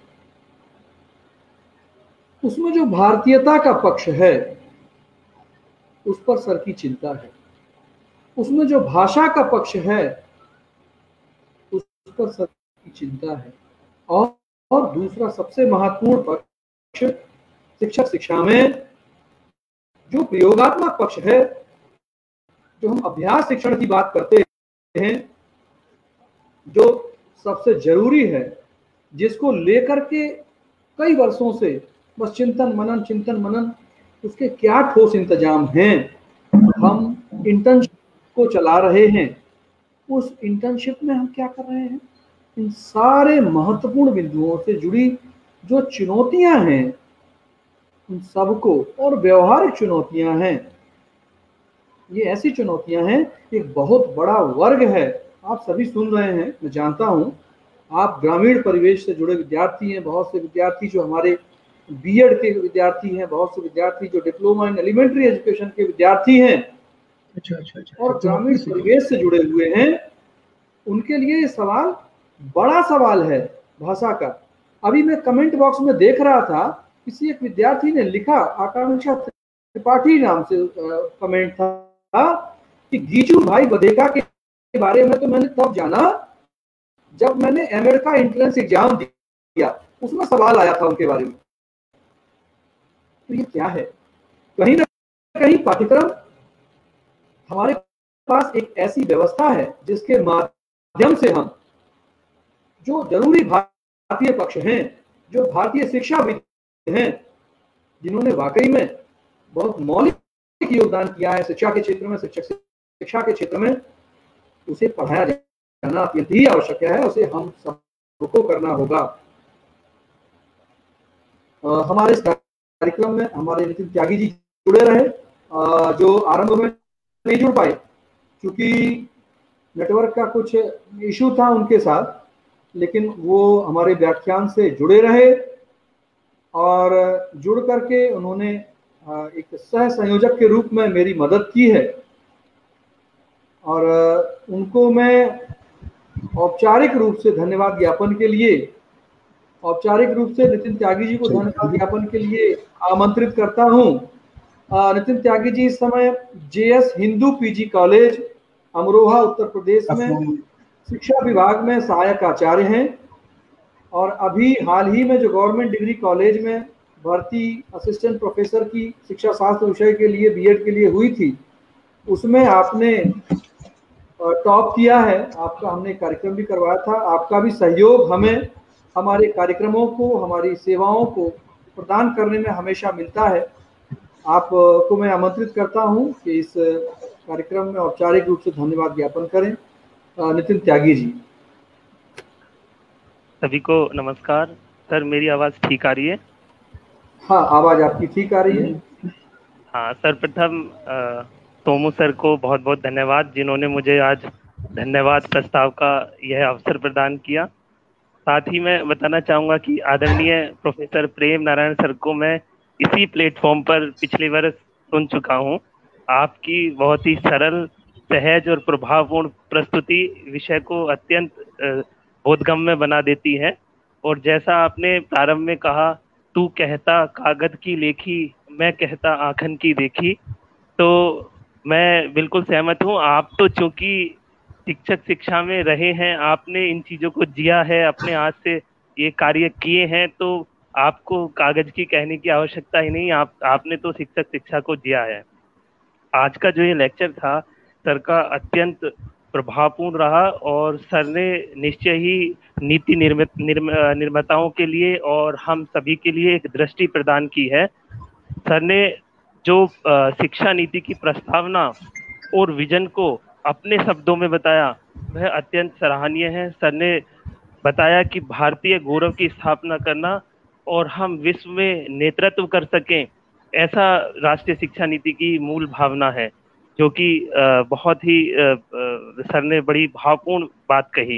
उसमें जो भारतीयता का पक्ष है उस पर सर की चिंता है, उसमें जो भाषा का पक्ष है उस पर सर की चिंता है, और दूसरा सबसे महत्वपूर्ण पक्ष शिक्षक शिक्षा में जो प्रयोगात्मक पक्ष है, जो हम अभ्यास शिक्षण की बात करते हैं, जो सबसे जरूरी है, जिसको लेकर के कई वर्षों से बस चिंतन मनन उसके क्या ठोस इंतजाम हैं। हम इंटर्नशिप को चला रहे हैं, उस इंटर्नशिप में हम क्या कर रहे हैं, इन सारे महत्वपूर्ण बिंदुओं से जुड़ी जो चुनौतियां हैं उन सबको, और व्यवहारिक चुनौतियां हैं, ये ऐसी चुनौतियां हैं, एक बहुत बड़ा वर्ग है। आप सभी सुन रहे हैं, मैं जानता हूं आप ग्रामीण परिवेश से जुड़े विद्यार्थी हैं, बहुत से विद्यार्थी जो हमारे बीएड के विद्यार्थी हैं, बहुत से विद्यार्थी जो डिप्लोमा इन एलिमेंट्री एजुकेशन के विद्यार्थी हैं और ग्रामीण परिवेश से जुड़े हुए हैं, उनके लिए ये सवाल बड़ा सवाल है भाषा का। अभी मैं कमेंट बॉक्स में देख रहा था, किसी एक विद्यार्थी ने लिखा, आकांक्षा त्रिपाठी नाम से कमेंट था कि गीचू भाई बधेका के बारे में तो मैंने तब जाना जब मैंने एमएड का एंट्रेंस एग्जाम दिया, उसमें सवाल आया था उनके बारे में। तो ये क्या है, कहीं ना कहीं पाठ्यक्रम हमारे पास एक ऐसी व्यवस्था है जिसके माध्यम से हम जो जरूरी भारतीय पक्ष हैं, जो भारतीय शिक्षाविद हैं, जिन्होंने वाकई में बहुत मौलिक योगदान किया है शिक्षा के क्षेत्र में, शिक्षा के क्षेत्र में, उसे पढ़ाया जाना अत्यंत ही आवश्यक है, उसे हम सबको करना होगा। हमारे इस कार्यक्रम में हमारे नितिन त्यागी जी जुड़े रहे, जो आरंभ में नहीं जुड़ पाए क्योंकि नेटवर्क का कुछ इशू था उनके साथ, लेकिन वो हमारे व्याख्यान से जुड़े रहे और जुड़ करके उन्होंने एक सह संयोजक के रूप में मेरी मदद की है, और उनको मैं औपचारिक रूप से धन्यवाद ज्ञापन के लिए, औपचारिक रूप से नितिन त्यागी जी को धन्यवाद ज्ञापन के लिए आमंत्रित करता हूं। नितिन त्यागी जी इस समय JS Hindu PG college Amroha Uttar Pradesh में शिक्षा विभाग में सहायक आचार्य हैं, और अभी हाल ही में जो गवर्नमेंट डिग्री कॉलेज में भर्ती असिस्टेंट प्रोफेसर की शिक्षा शास्त्र विषय के लिए बीएड के लिए हुई थी, उसमें आपने टॉप किया है। आपका हमने कार्यक्रम भी करवाया था, आपका भी सहयोग हमें हमारे कार्यक्रमों को, हमारी सेवाओं को प्रदान करने में हमेशा मिलता है। आपको मैं आमंत्रित करता हूं कि इस कार्यक्रम में औपचारिक रूप से धन्यवाद ज्ञापन करें। नितिन त्यागी जी। सभी को नमस्कार। सर, मेरी आवाज ठीक आ रही है? हाँ, आवाज आपकी ठीक आ रही है। हाँ, सर्वप्रथम सोमू सर को बहुत बहुत धन्यवाद, जिन्होंने मुझे आज धन्यवाद प्रस्ताव का यह अवसर प्रदान किया। साथ ही मैं बताना चाहूँगा कि आदरणीय प्रोफेसर प्रेम नारायण सर को मैं इसी प्लेटफॉर्म पर पिछले वर्ष सुन चुका हूँ। आपकी बहुत ही सरल, सहज और प्रभावपूर्ण प्रस्तुति विषय को अत्यंत बोधगम्य बना देती है। और जैसा आपने प्रारंभ में कहा, तू कहता कागज की लेखी, मैं कहता आँखन की देखी, तो मैं बिल्कुल सहमत हूँ। आप तो चूंकि शिक्षक शिक्षा में रहे हैं, आपने इन चीज़ों को जिया है, अपने हाथ से ये कार्य किए हैं, तो आपको कागज की कहने की आवश्यकता ही नहीं। आपने तो शिक्षक शिक्षा को जिया है। आज का जो ये लेक्चर था सर का अत्यंत प्रभावपूर्ण रहा, और सर ने निश्चय ही नीति निर्माताओं के लिए और हम सभी के लिए एक दृष्टि प्रदान की है। सर ने जो शिक्षा नीति की प्रस्तावना और विजन को अपने शब्दों में बताया, वह अत्यंत सराहनीय है। सर ने बताया कि भारतीय गौरव की स्थापना करना और हम विश्व में नेतृत्व कर सकें, ऐसा राष्ट्रीय शिक्षा नीति की मूल भावना है, जो कि बहुत ही सर ने बड़ी भावपूर्ण बात कही।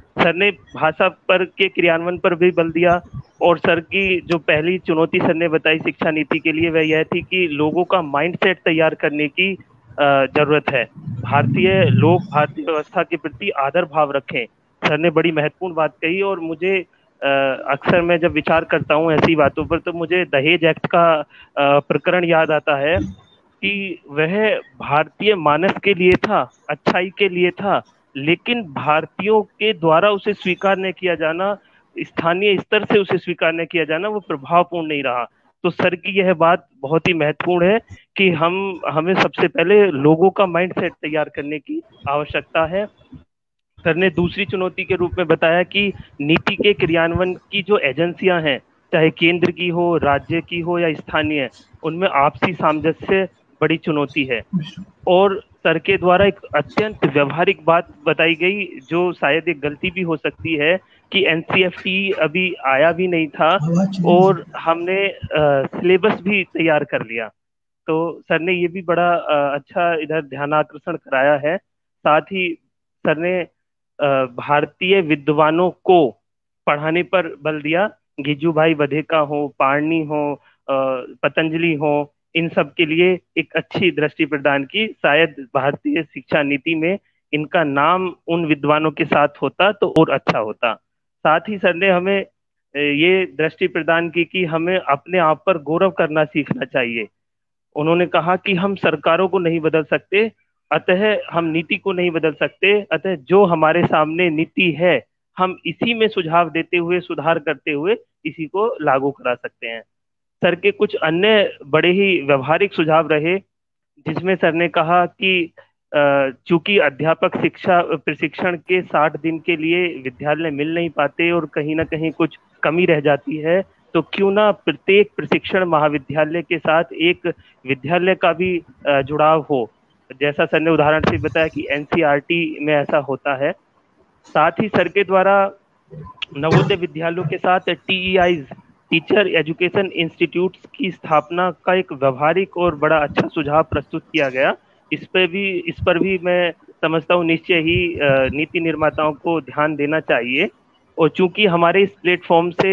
सर ने भाषा पर के क्रियान्वयन पर भी बल दिया। और सर की जो पहली चुनौती सर ने बताई शिक्षा नीति के लिए वह यह थी कि लोगों का माइंडसेट तैयार करने की जरूरत है। भारतीय लोग भारतीय व्यवस्था के प्रति आदर भाव रखें। सर ने बड़ी महत्वपूर्ण बात कही। और मुझे अक्सर मैं जब विचार करता हूँ ऐसी बातों पर तो मुझे दहेज एक्ट का प्रकरण याद आता है कि वह भारतीय मानस के लिए था, अच्छाई के लिए था, लेकिन भारतीयों के द्वारा उसे स्वीकार नहीं किया जाना, स्थानीय स्तर से उसे स्वीकार नहीं किया जाना, वो प्रभावपूर्ण नहीं रहा। तो सर की यह बात बहुत ही महत्वपूर्ण है कि हमें सबसे पहले लोगों का माइंडसेट तैयार करने की आवश्यकता है। सर ने दूसरी चुनौती के रूप में बताया कि नीति के क्रियान्वयन की जो एजेंसियां हैं, चाहे केंद्र की हो, राज्य की हो या स्थानीय, उनमें आपसी सामंजस्य बड़ी चुनौती है। और सर के द्वारा एक अत्यंत व्यवहारिक बात बताई गई जो शायद एक गलती भी हो सकती है कि एनसीईआरटी अभी आया भी नहीं था और हमने सिलेबस भी तैयार कर लिया। तो सर ने ये भी बड़ा अच्छा इधर ध्यानाकर्षण कराया है। साथ ही सर ने भारतीय विद्वानों को पढ़ाने पर बल दिया। गिजुभाई बधेका हो, पाणिनि हो, पतंजलि हो, इन सब के लिए एक अच्छी दृष्टि प्रदान की। शायद भारतीय शिक्षा नीति में इनका नाम उन विद्वानों के साथ होता तो और अच्छा होता। साथ ही सर ने हमें ये दृष्टि प्रदान की कि हमें अपने आप पर गौरव करना सीखना चाहिए। उन्होंने कहा कि हम सरकारों को नहीं बदल सकते, अतः हम नीति को नहीं बदल सकते, अतः जो हमारे सामने नीति है हम इसी में सुझाव देते हुए, सुधार करते हुए इसी को लागू करा सकते हैं। सर के कुछ अन्य बड़े ही व्यवहारिक सुझाव रहे, जिसमें सर ने कहा कि चूंकि अध्यापक शिक्षा प्रशिक्षण के 60 दिन के लिए विद्यालय मिल नहीं पाते और कहीं ना कहीं कुछ कमी रह जाती है, तो क्यों ना प्रत्येक प्रशिक्षण महाविद्यालय के साथ एक विद्यालय का भी जुड़ाव हो। जैसा सर ने उदाहरण से बताया कि एनसीईआरटी में ऐसा होता है। साथ ही सर के द्वारा नवोदय विद्यालयों के साथ टीईआईज, टीचर एजुकेशन इंस्टीट्यूट्स की स्थापना का एक व्यवहारिक और बड़ा अच्छा सुझाव प्रस्तुत किया गया। इस पर भी मैं समझता हूँ निश्चय ही नीति निर्माताओं को ध्यान देना चाहिए। और चूंकि हमारे इस प्लेटफॉर्म से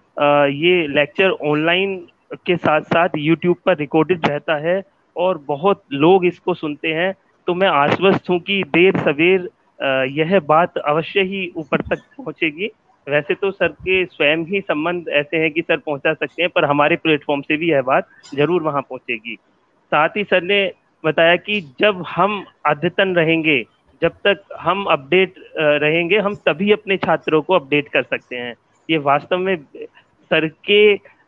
ये लेक्चर ऑनलाइन के साथ साथ यूट्यूब पर रिकॉर्डेड रहता है और बहुत लोग इसको सुनते हैं, तो मैं आश्वस्त हूँ कि देर सवेर यह बात अवश्य ही ऊपर तक पहुंचेगी। वैसे तो सर के स्वयं ही संबंध ऐसे हैं कि सर पहुंचा सकते हैं, पर हमारे प्लेटफॉर्म से भी यह बात जरूर वहां पहुंचेगी। साथ ही सर ने बताया कि जब हम अद्यतन रहेंगे, जब तक हम अपडेट रहेंगे, हम तभी अपने छात्रों को अपडेट कर सकते हैं। ये वास्तव में सर के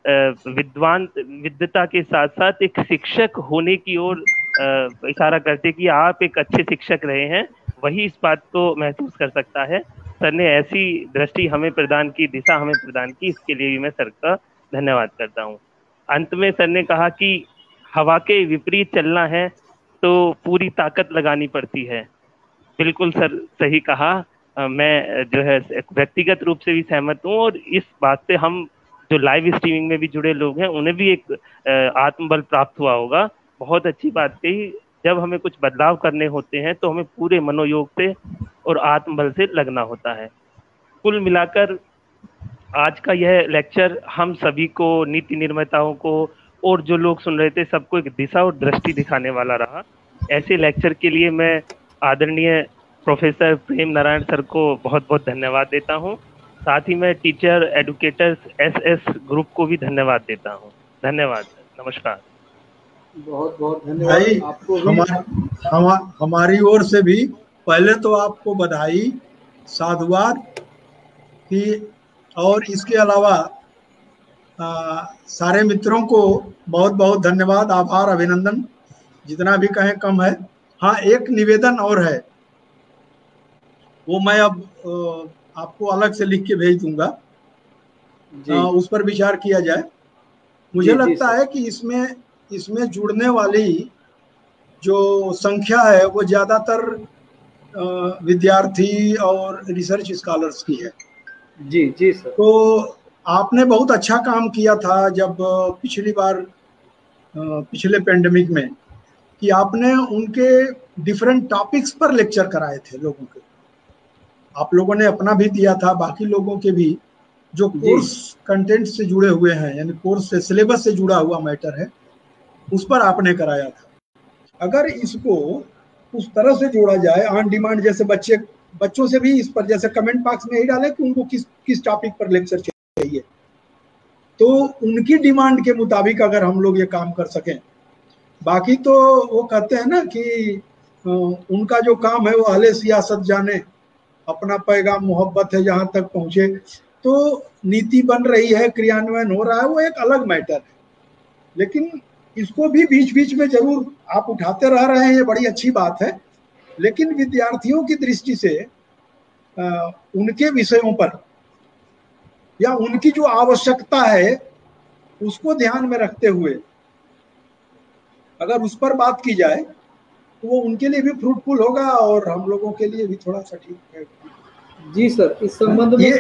विद्वता के साथ साथ एक शिक्षक होने की ओर इशारा करते कि आप एक अच्छे शिक्षक रहे हैं, वही इस बात को महसूस कर सकता है। सर ने ऐसी दृष्टि हमें प्रदान की, दिशा हमें प्रदान की, इसके लिए भी मैं सर का धन्यवाद करता हूँ। अंत में सर ने कहा कि हवा के विपरीत चलना है तो पूरी ताकत लगानी पड़ती है। बिल्कुल सर, सही कहा। मैं जो है व्यक्तिगत रूप से भी सहमत हूँ और इस बात से हम जो लाइव स्ट्रीमिंग में भी जुड़े लोग हैं उन्हें भी एक आत्मबल प्राप्त हुआ होगा। बहुत अच्छी बात कही। जब हमें कुछ बदलाव करने होते हैं तो हमें पूरे मनोयोग से और आत्मबल से लगना होता है। कुल मिलाकर आज का यह लेक्चर हम सभी को, नीति निर्माताओं को और जो लोग सुन रहे थे सबको एक दिशा और दृष्टि दिखाने वाला रहा। ऐसे लेक्चर के लिए मैं आदरणीय प्रोफेसर प्रेम नारायण सर को बहुत बहुत धन्यवाद देता हूं। साथ ही मैं टीचर एडुकेटर्स एसएस ग्रुप को भी धन्यवाद देता हूं। धन्यवाद, नमस्कार। बहुत बहुत धन्यवाद आपको भी। हमारी ओर से भी पहले तो आपको बधाई, साधुवाद कि, और इसके अलावा सारे मित्रों को बहुत बहुत धन्यवाद, आभार, अभिनंदन, जितना भी कहें कम है। हाँ, एक निवेदन और है, वो मैं अब आपको अलग से लिख के भेज दूंगा, उस पर विचार किया जाए। मुझे लगता है कि इसमें जुड़ने वाली जो संख्या है वो ज़्यादातर विद्यार्थी और रिसर्च स्कॉलर्स की है। जी जी सर। तो आपने बहुत अच्छा काम किया था जब पिछली बार, पिछले पेंडेमिक में, कि आपने उनके डिफरेंट टॉपिक्स पर लेक्चर कराए थे लोगों के। आप लोगों ने अपना भी दिया था, बाकी लोगों के भी जो कोर्स कंटेंट से जुड़े हुए हैं, यानी कोर्स से सिलेबस से जुड़ा हुआ मैटर है, उस पर आपने कराया था। अगर इसको उस तरह से जोड़ा जाए ऑन डिमांड, जैसे बच्चों से भी इस पर, जैसे कमेंट बॉक्स में ही डाले कि उनको किस टॉपिक पर लेक्चर चाहिए, तो उनकी डिमांड के मुताबिक अगर हम लोग ये काम कर सकें। बाकी तो वो कहते हैं ना कि उनका जो काम है वो अहले सियासत जाने, अपना पैगाम मोहब्बत है जहां तक पहुंचे। तो नीति बन रही है, क्रियान्वयन हो रहा है, वो एक अलग मैटर है, लेकिन इसको भी बीच बीच में जरूर आप उठाते रह रहे हैं, ये बड़ी अच्छी बात है। लेकिन विद्यार्थियों की दृष्टि से उनके विषयों पर या उनकी जो आवश्यकता है उसको ध्यान में रखते हुए अगर उस पर बात की जाए तो वो उनके लिए भी फ्रूटफुल होगा और हम लोगों के लिए भी थोड़ा सा ठीक है। जी सर, इस संबंध में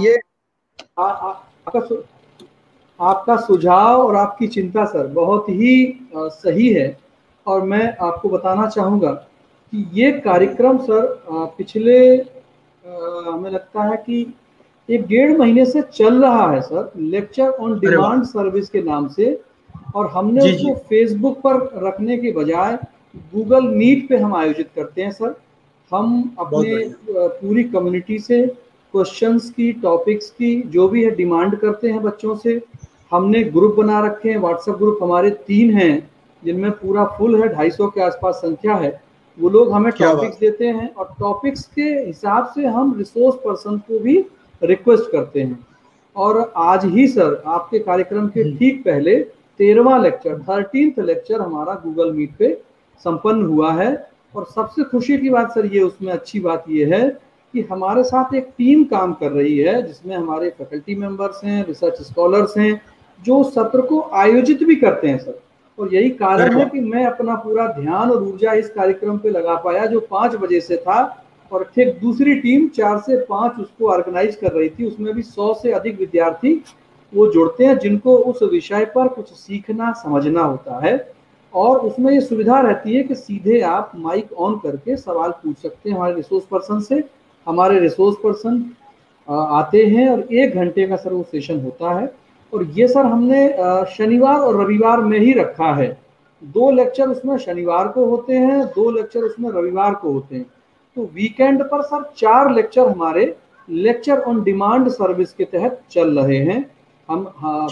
आपका सुझाव और आपकी चिंता सर बहुत ही सही है। और मैं आपको बताना चाहूँगा कि ये कार्यक्रम सर पिछले हमें लगता है कि 1-1.5 महीने से चल रहा है sir, lecture on demand service के नाम से। और हमने उसको फेसबुक पर रखने के बजाय गूगल मीट पे हम आयोजित करते हैं सर। हम अपने पूरी कम्युनिटी से क्वेश्चंस की, टॉपिक्स की जो भी है डिमांड करते हैं बच्चों से। हमने ग्रुप बना रखे हैं, व्हाट्सएप ग्रुप हमारे 3 हैं जिनमें पूरा फुल है, 250 के आसपास संख्या है। वो लोग हमें टॉपिक्स देते हैं और टॉपिक्स के हिसाब से हम रिसोर्स पर्सन को भी रिक्वेस्ट करते हैं। और आज ही सर आपके कार्यक्रम के ठीक पहले 13वां लेक्चर, 13th लेक्चर हमारा गूगल मीट पे संपन्न हुआ है। और सबसे खुशी की बात सर ये, उसमें अच्छी बात ये है कि हमारे साथ एक टीम काम कर रही है जिसमें हमारे फैकल्टी मेंबर्स हैं, रिसर्च स्कॉलर्स हैं, जो सत्र को आयोजित भी करते हैं सर। और यही कारण है कि मैं अपना पूरा ध्यान और ऊर्जा इस कार्यक्रम पे लगा पाया जो 5 बजे से था। और ठीक दूसरी टीम 4 से 5 उसको ऑर्गेनाइज कर रही थी, उसमें भी 100 से अधिक विद्यार्थी वो जुड़ते हैं जिनको उस विषय पर कुछ सीखना समझना होता है। और उसमें ये सुविधा रहती है कि सीधे आप माइक ऑन करके सवाल पूछ सकते हैं हमारे रिसोर्स पर्सन से। हमारे रिसोर्स पर्सन आते हैं और 1 घंटे का सर वो सेशन होता है। और ये सर हमने शनिवार और रविवार में ही रखा है। 2 लेक्चर उसमें शनिवार को होते हैं, 2 लेक्चर उसमें रविवार को होते हैं। तो वीकेंड पर सर 4 लेक्चर हमारे लेक्चर ऑन डिमांड सर्विस के तहत चल रहे हैं। हम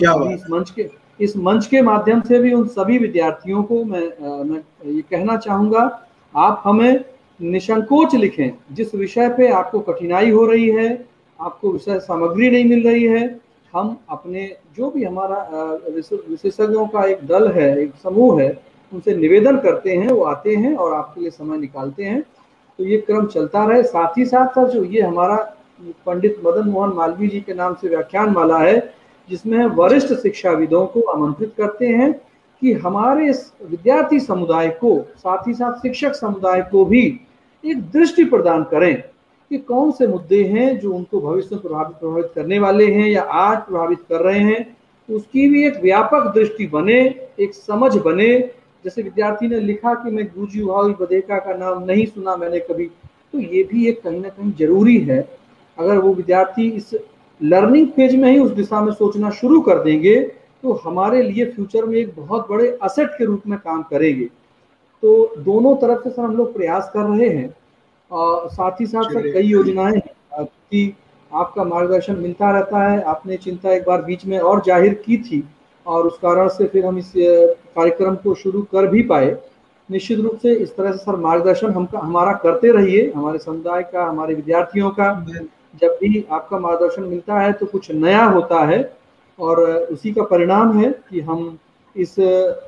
इस मंच के माध्यम से भी उन सभी विद्यार्थियों को मैं ये कहना चाहूँगा, आप हमें निसंकोच लिखें। जिस विषय पे आपको कठिनाई हो रही है, आपको विषय सामग्री नहीं मिल रही है, हम अपने जो भी हमारा विशेषज्ञों का एक दल है, एक समूह है, उनसे निवेदन करते हैं, वो आते हैं और आपके लिए समय निकालते हैं। तो ये क्रम चलता रहे। साथ ही साथ सर जो ये हमारा पंडित मदन मोहन मालवीय जी के नाम से व्याख्यान माला है, जिसमें वरिष्ठ शिक्षाविदों को आमंत्रित करते हैं कि हमारे इस विद्यार्थी समुदाय को, साथ ही साथ शिक्षक समुदाय को भी एक दृष्टि प्रदान करें कि कौन से मुद्दे हैं जो उनको भविष्य में प्रभावित करने वाले हैं या आज प्रभावित कर रहे हैं। उसकी भी एक व्यापक दृष्टि बने, एक समझ बने। जैसे विद्यार्थी ने लिखा कि मैं गुरुजी भाई बधेका का नाम नहीं सुना मैंने कभी, तो ये भी एक कहीं ना कहीं जरूरी है। अगर वो विद्यार्थी इस लर्निंग फेज में ही उस दिशा में सोचना शुरू कर देंगे तो हमारे लिए फ्यूचर में एक बहुत बड़े असेट के रूप में काम करेंगे। तो दोनों तरफ से सर हम लोग प्रयास कर रहे हैं। साथ ही साथ सर कई योजनाएं कि आपका मार्गदर्शन मिलता रहता है। आपने चिंता एक बार बीच में और जाहिर की थी और उस कारण से फिर हम इस कार्यक्रम को शुरू कर भी पाए। निश्चित रूप से इस तरह से सर मार्गदर्शन हमारा करते रहिए, हमारे समुदाय का, हमारे विद्यार्थियों का। जब भी आपका मार्गदर्शन मिलता है तो कुछ नया होता है और उसी का परिणाम है कि हम इस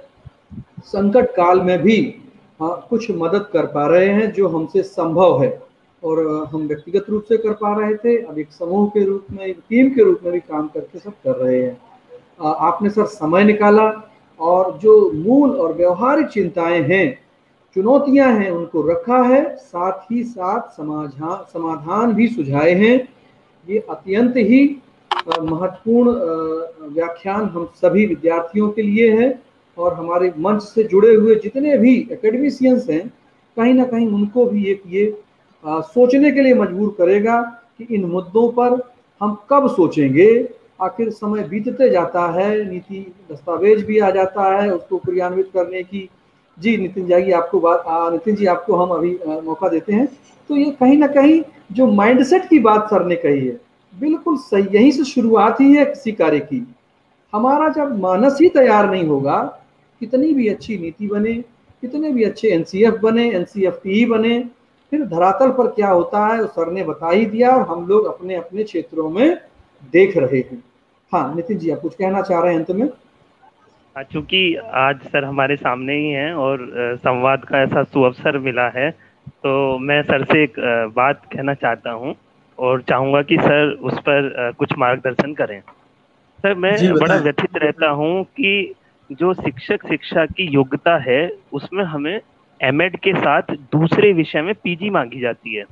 संकट काल में भी कुछ मदद कर पा रहे हैं जो हमसे संभव है। और हम व्यक्तिगत रूप से कर पा रहे थे, अब एक समूह के रूप में, एक टीम के रूप में भी काम करके सब कर रहे हैं। आपने सर समय निकाला और जो मूल और व्यवहारिक चिंताएं हैं, चुनौतियां हैं, उनको रखा है, साथ ही साथ समाधान भी सुझाए हैं। ये अत्यंत ही महत्वपूर्ण व्याख्यान हम सभी विद्यार्थियों के लिए है और हमारे मंच से जुड़े हुए जितने भी एकेडमिशियंस हैं, कहीं ना कहीं उनको भी एक ये सोचने के लिए मजबूर करेगा कि इन मुद्दों पर हम कब सोचेंगे। आखिर समय बीतते जाता है, नीति दस्तावेज भी आ जाता है उसको क्रियान्वित करने की। जी नितिन जी आपको नितिन जी आपको हम अभी मौका देते हैं। तो ये कहीं ना कहीं जो माइंडसेट की बात सर ने कही है बिल्कुल सही, यहीं से शुरुआत ही है किसी कार्य की। हमारा जब मानस ही तैयार नहीं होगा, कितनी भी अच्छी नीति बने, कितने भी अच्छे एनसीएफ बने, एनसीएफटी बने, फिर धरातल पर क्या होता है सर ने बता ही दिया और हम लोग अपने अपने क्षेत्रों में देख रहे हैं। हाँ नितिन जी आप कुछ कहना चाह रहे हैं अंत में? चूंकि आज सर हमारे सामने ही हैं और संवाद का ऐसा सुअवसर मिला है, तो मैं सर से एक बात कहना चाहता हूं और चाहूंगा कि सर उस पर कुछ मार्गदर्शन करें। सर मैं बड़ा व्यथित रहता हूं कि जो शिक्षक शिक्षा की योग्यता है उसमें हमें एमएड के साथ दूसरे विषय में पीजी मांगी जाती है।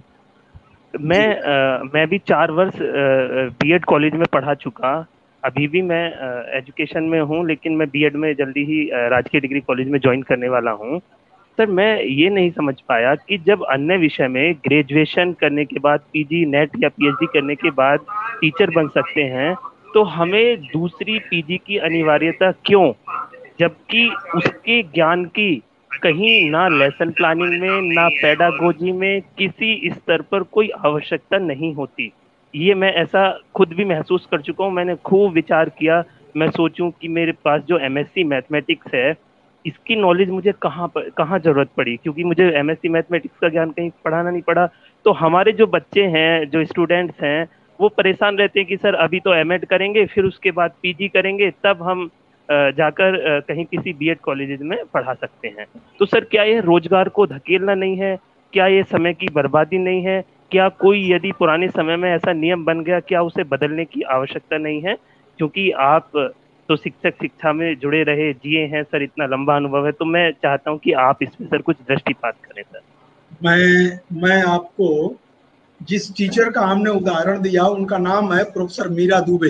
मैं भी 4 वर्ष बीएड कॉलेज में पढ़ा चुका, अभी भी मैं एजुकेशन में हूँ, लेकिन मैं बीएड में जल्दी ही राजकीय डिग्री कॉलेज में ज्वाइन करने वाला हूँ। सर मैं ये नहीं समझ पाया कि जब अन्य विषय में ग्रेजुएशन करने के बाद पीजी नेट या पीएचडी करने के बाद टीचर बन सकते हैं, तो हमें दूसरी पीजी की अनिवार्यता क्यों, जबकि उसके ज्ञान की कहीं ना लेसन प्लानिंग में ना पेडागोजी में किसी स्तर पर कोई आवश्यकता नहीं होती। ये मैं ऐसा खुद भी महसूस कर चुका हूँ। मैंने खूब विचार किया, मैं सोचूं कि मेरे पास जो एमएससी मैथमेटिक्स है इसकी नॉलेज मुझे कहाँ जरूरत पड़ी, क्योंकि मुझे एमएससी मैथमेटिक्स का ज्ञान कहीं पढ़ाना नहीं पड़ा। तो हमारे जो बच्चे हैं, जो स्टूडेंट्स हैं, वो परेशान रहते हैं कि सर अभी तो एमएड करेंगे, फिर उसके बाद पीजी करेंगे, तब हम जाकर कहीं किसी बीएड कॉलेज में पढ़ा सकते हैं। तो सर क्या ये रोजगार को धकेलना नहीं है? क्या ये समय की बर्बादी नहीं है? क्या कोई यदि पुराने समय में ऐसा नियम बन गया, क्या उसे बदलने की आवश्यकता नहीं है? क्योंकि आप तो शिक्षक शिक्षा में जुड़े रहे, जिए हैं सर, इतना लंबा अनुभव है, तो मैं चाहता हूं कि आप इसमें सर कुछ दृष्टिपात करें सर। मैं आपको जिस टीचर का हमने उदाहरण दिया उनका नाम है प्रोफेसर मीरा दुबे।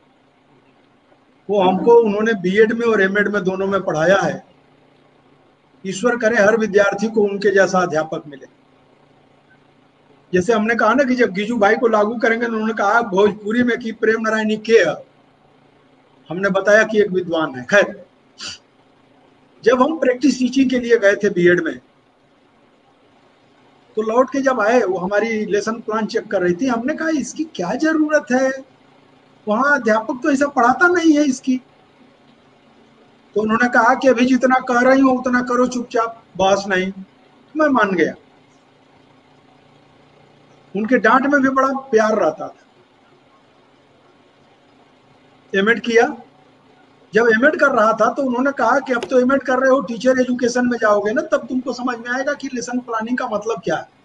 वो हमको उन्होंने बीएड में और एमएड में दोनों में पढ़ाया है। ईश्वर करे हर विद्यार्थी को उनके जैसा अध्यापक मिले। जैसे हमने कहा ना कि जब गिजू भाई को लागू करेंगे, उन्होंने कहा भोजपुरी में कि प्रेम नारायणी के, हमने बताया कि एक विद्वान है। खैर, जब हम प्रैक्टिस टीचिंग के लिए गए थे बीएड में, तो लौट के जब आए वो हमारी लेसन प्लान चेक कर रही थी। हमने कहा इसकी क्या जरूरत है, वहां अध्यापक तो ऐसा पढ़ाता नहीं है इसकी। तो उन्होंने कहा कि अभी जितना कह रही हूं उतना करो चुपचाप, बस नहीं। तो मैं मान गया। उनके डांट में भी बड़ा प्यार रहता था। एमएड किया, जब एमएड कर रहा था तो उन्होंने कहा कि अब तो एमएड कर रहे हो, टीचर एजुकेशन में जाओगे ना, तब तुमको समझ में आएगा कि लेसन प्लानिंग का मतलब क्या है।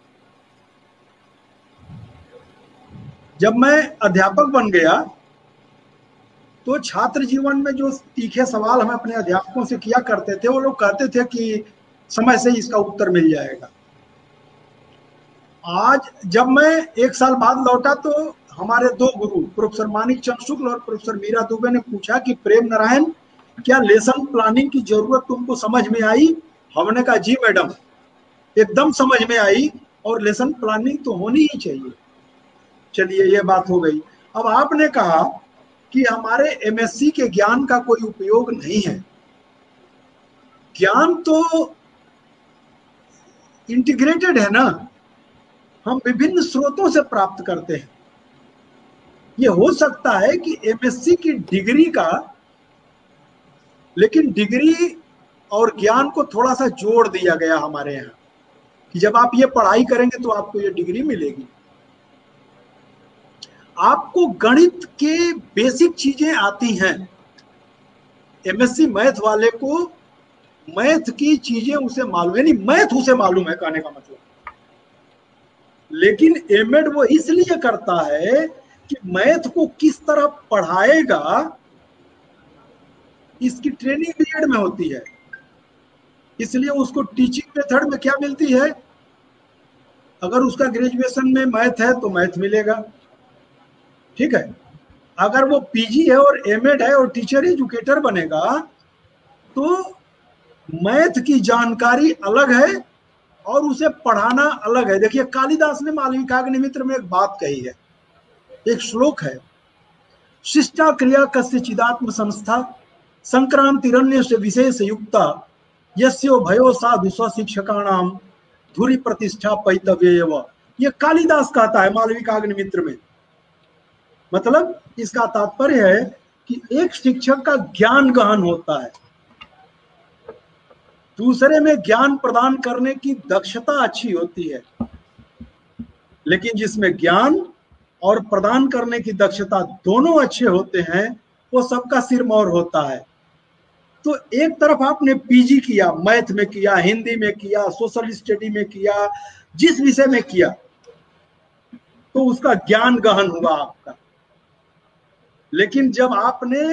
जब मैं अध्यापक बन गया तो छात्र जीवन में जो तीखे सवाल हम अपने अध्यापकों से किया करते थे, वो लोग कहते थे कि समय से इसका उत्तर मिल जाएगा। आज जब मैं 1 साल बाद लौटा तो हमारे 2 गुरु प्रोफेसर मानिक चंद शुक्ल और प्रोफेसर मीरा दुबे ने पूछा कि प्रेम नारायण, क्या लेसन प्लानिंग की जरूरत तुमको समझ में आई? हमने कहा जी मैडम, एकदम समझ में आई, और लेसन प्लानिंग तो होनी ही चाहिए। चलिए ये बात हो गई। अब आपने कहा कि हमारे एमएससी के ज्ञान का कोई उपयोग नहीं है। ज्ञान तो इंटीग्रेटेड है ना, हम विभिन्न स्रोतों से प्राप्त करते हैं। ये हो सकता है कि एमएससी की डिग्री का, लेकिन डिग्री और ज्ञान को थोड़ा सा जोड़ दिया गया हमारे यहाँ कि जब आप ये पढ़ाई करेंगे तो आपको ये डिग्री मिलेगी। आपको गणित के बेसिक चीजें आती हैं। एमएससी मैथ वाले को मैथ की चीजें उसे मालूम है, नहीं मैथ उसे मालूम है, कहने का मतलब। लेकिन एमएड वो इसलिए करता है कि मैथ को किस तरह पढ़ाएगा, इसकी ट्रेनिंग बीएड में होती है। इसलिए उसको टीचिंग मेथड में क्या मिलती है, अगर उसका ग्रेजुएशन में मैथ है तो मैथ मिलेगा, ठीक है। अगर वो पीजी है और एमएड है और टीचर एजुकेटर बनेगा तो मैथ की जानकारी अलग है और उसे पढ़ाना अलग है। देखिए कालिदास ने मालविकाग्निमित्र में एक बात कही है, एक श्लोक है, शिष्टा क्रिया कस्य चिदात्म संस्था संक्रांतिरण्य से विशेष युक्ता यस्यो भयो साधु स्वशिक्षकाणाम धुरी प्रतिष्ठा पैतव्य। ये कालिदास कहता है मालविकाग्निमित्र में। मतलब इसका तात्पर्य है कि एक शिक्षक का ज्ञान गहन होता है, दूसरे में ज्ञान प्रदान करने की दक्षता अच्छी होती है, लेकिन जिसमें ज्ञान और प्रदान करने की दक्षता दोनों अच्छे होते हैं वो सबका सिरमौर होता है। तो एक तरफ आपने पीजी किया, मैथ में किया, हिंदी में किया, सोशल स्टडी में किया, जिस विषय में किया, तो उसका ज्ञान गहन हुआ आपका। लेकिन जब आपने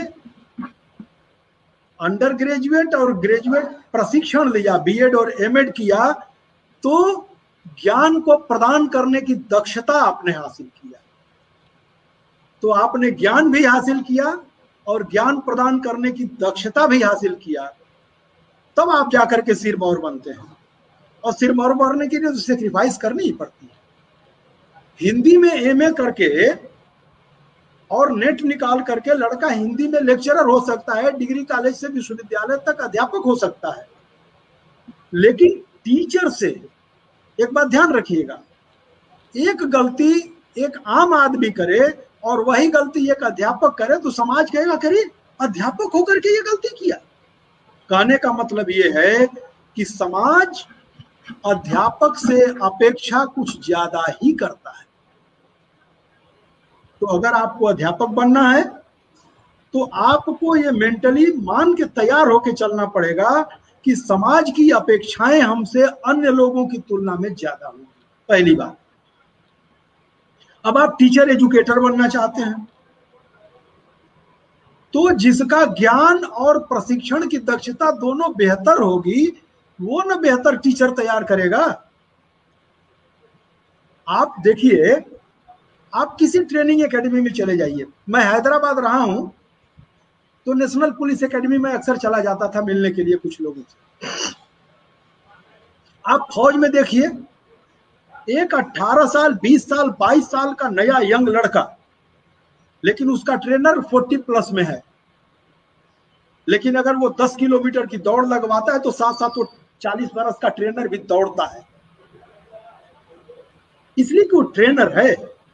अंडर ग्रेजुएट और ग्रेजुएट प्रशिक्षण लिया, बीएड और एमएड किया, तो ज्ञान को प्रदान करने की दक्षता आपने हासिल किया। तो आपने ज्ञान भी हासिल किया और ज्ञान प्रदान करने की दक्षता भी हासिल किया, तब आप जाकर के सिरमौर बनते हैं। और सिरमौर बनने के लिए तो सेक्रीफाइस करनी ही पड़ती है। हिंदी में एमए करके और नेट निकाल करके लड़का हिंदी में लेक्चरर हो सकता है, डिग्री कॉलेज से विश्वविद्यालय तक अध्यापक हो सकता है, लेकिन टीचर से एक बात ध्यान रखिएगा, एक गलती एक आम आदमी करे और वही गलती एक अध्यापक करे तो समाज कहेगा करे अध्यापक होकर के ये गलती किया। कहने का मतलब ये है कि समाज अध्यापक से अपेक्षा कुछ ज्यादा ही करता है। तो अगर आपको अध्यापक बनना है तो आपको ये मेंटली मान के तैयार होके चलना पड़ेगा कि समाज की अपेक्षाएं हमसे अन्य लोगों की तुलना में ज्यादा होंगी, पहली बात। अब आप टीचर एजुकेटर बनना चाहते हैं तो जिसका ज्ञान और प्रशिक्षण की दक्षता दोनों बेहतर होगी वो ना बेहतर टीचर तैयार करेगा। आप देखिए, आप किसी ट्रेनिंग एकेडमी में चले जाइए। मैं हैदराबाद रहा हूं तो नेशनल पुलिस एकेडमी में अक्सर चला जाता था मिलने के लिए कुछ लोगों से। आप फौज में देखिए, एक 18 साल 20 साल 22 साल का नया यंग लड़का, लेकिन उसका ट्रेनर 40 प्लस में है, लेकिन अगर वो 10 किलोमीटर की दौड़ लगवाता है तो साथ साथ वो 40 बरस का ट्रेनर भी दौड़ता है, इसलिए कि वो ट्रेनर है।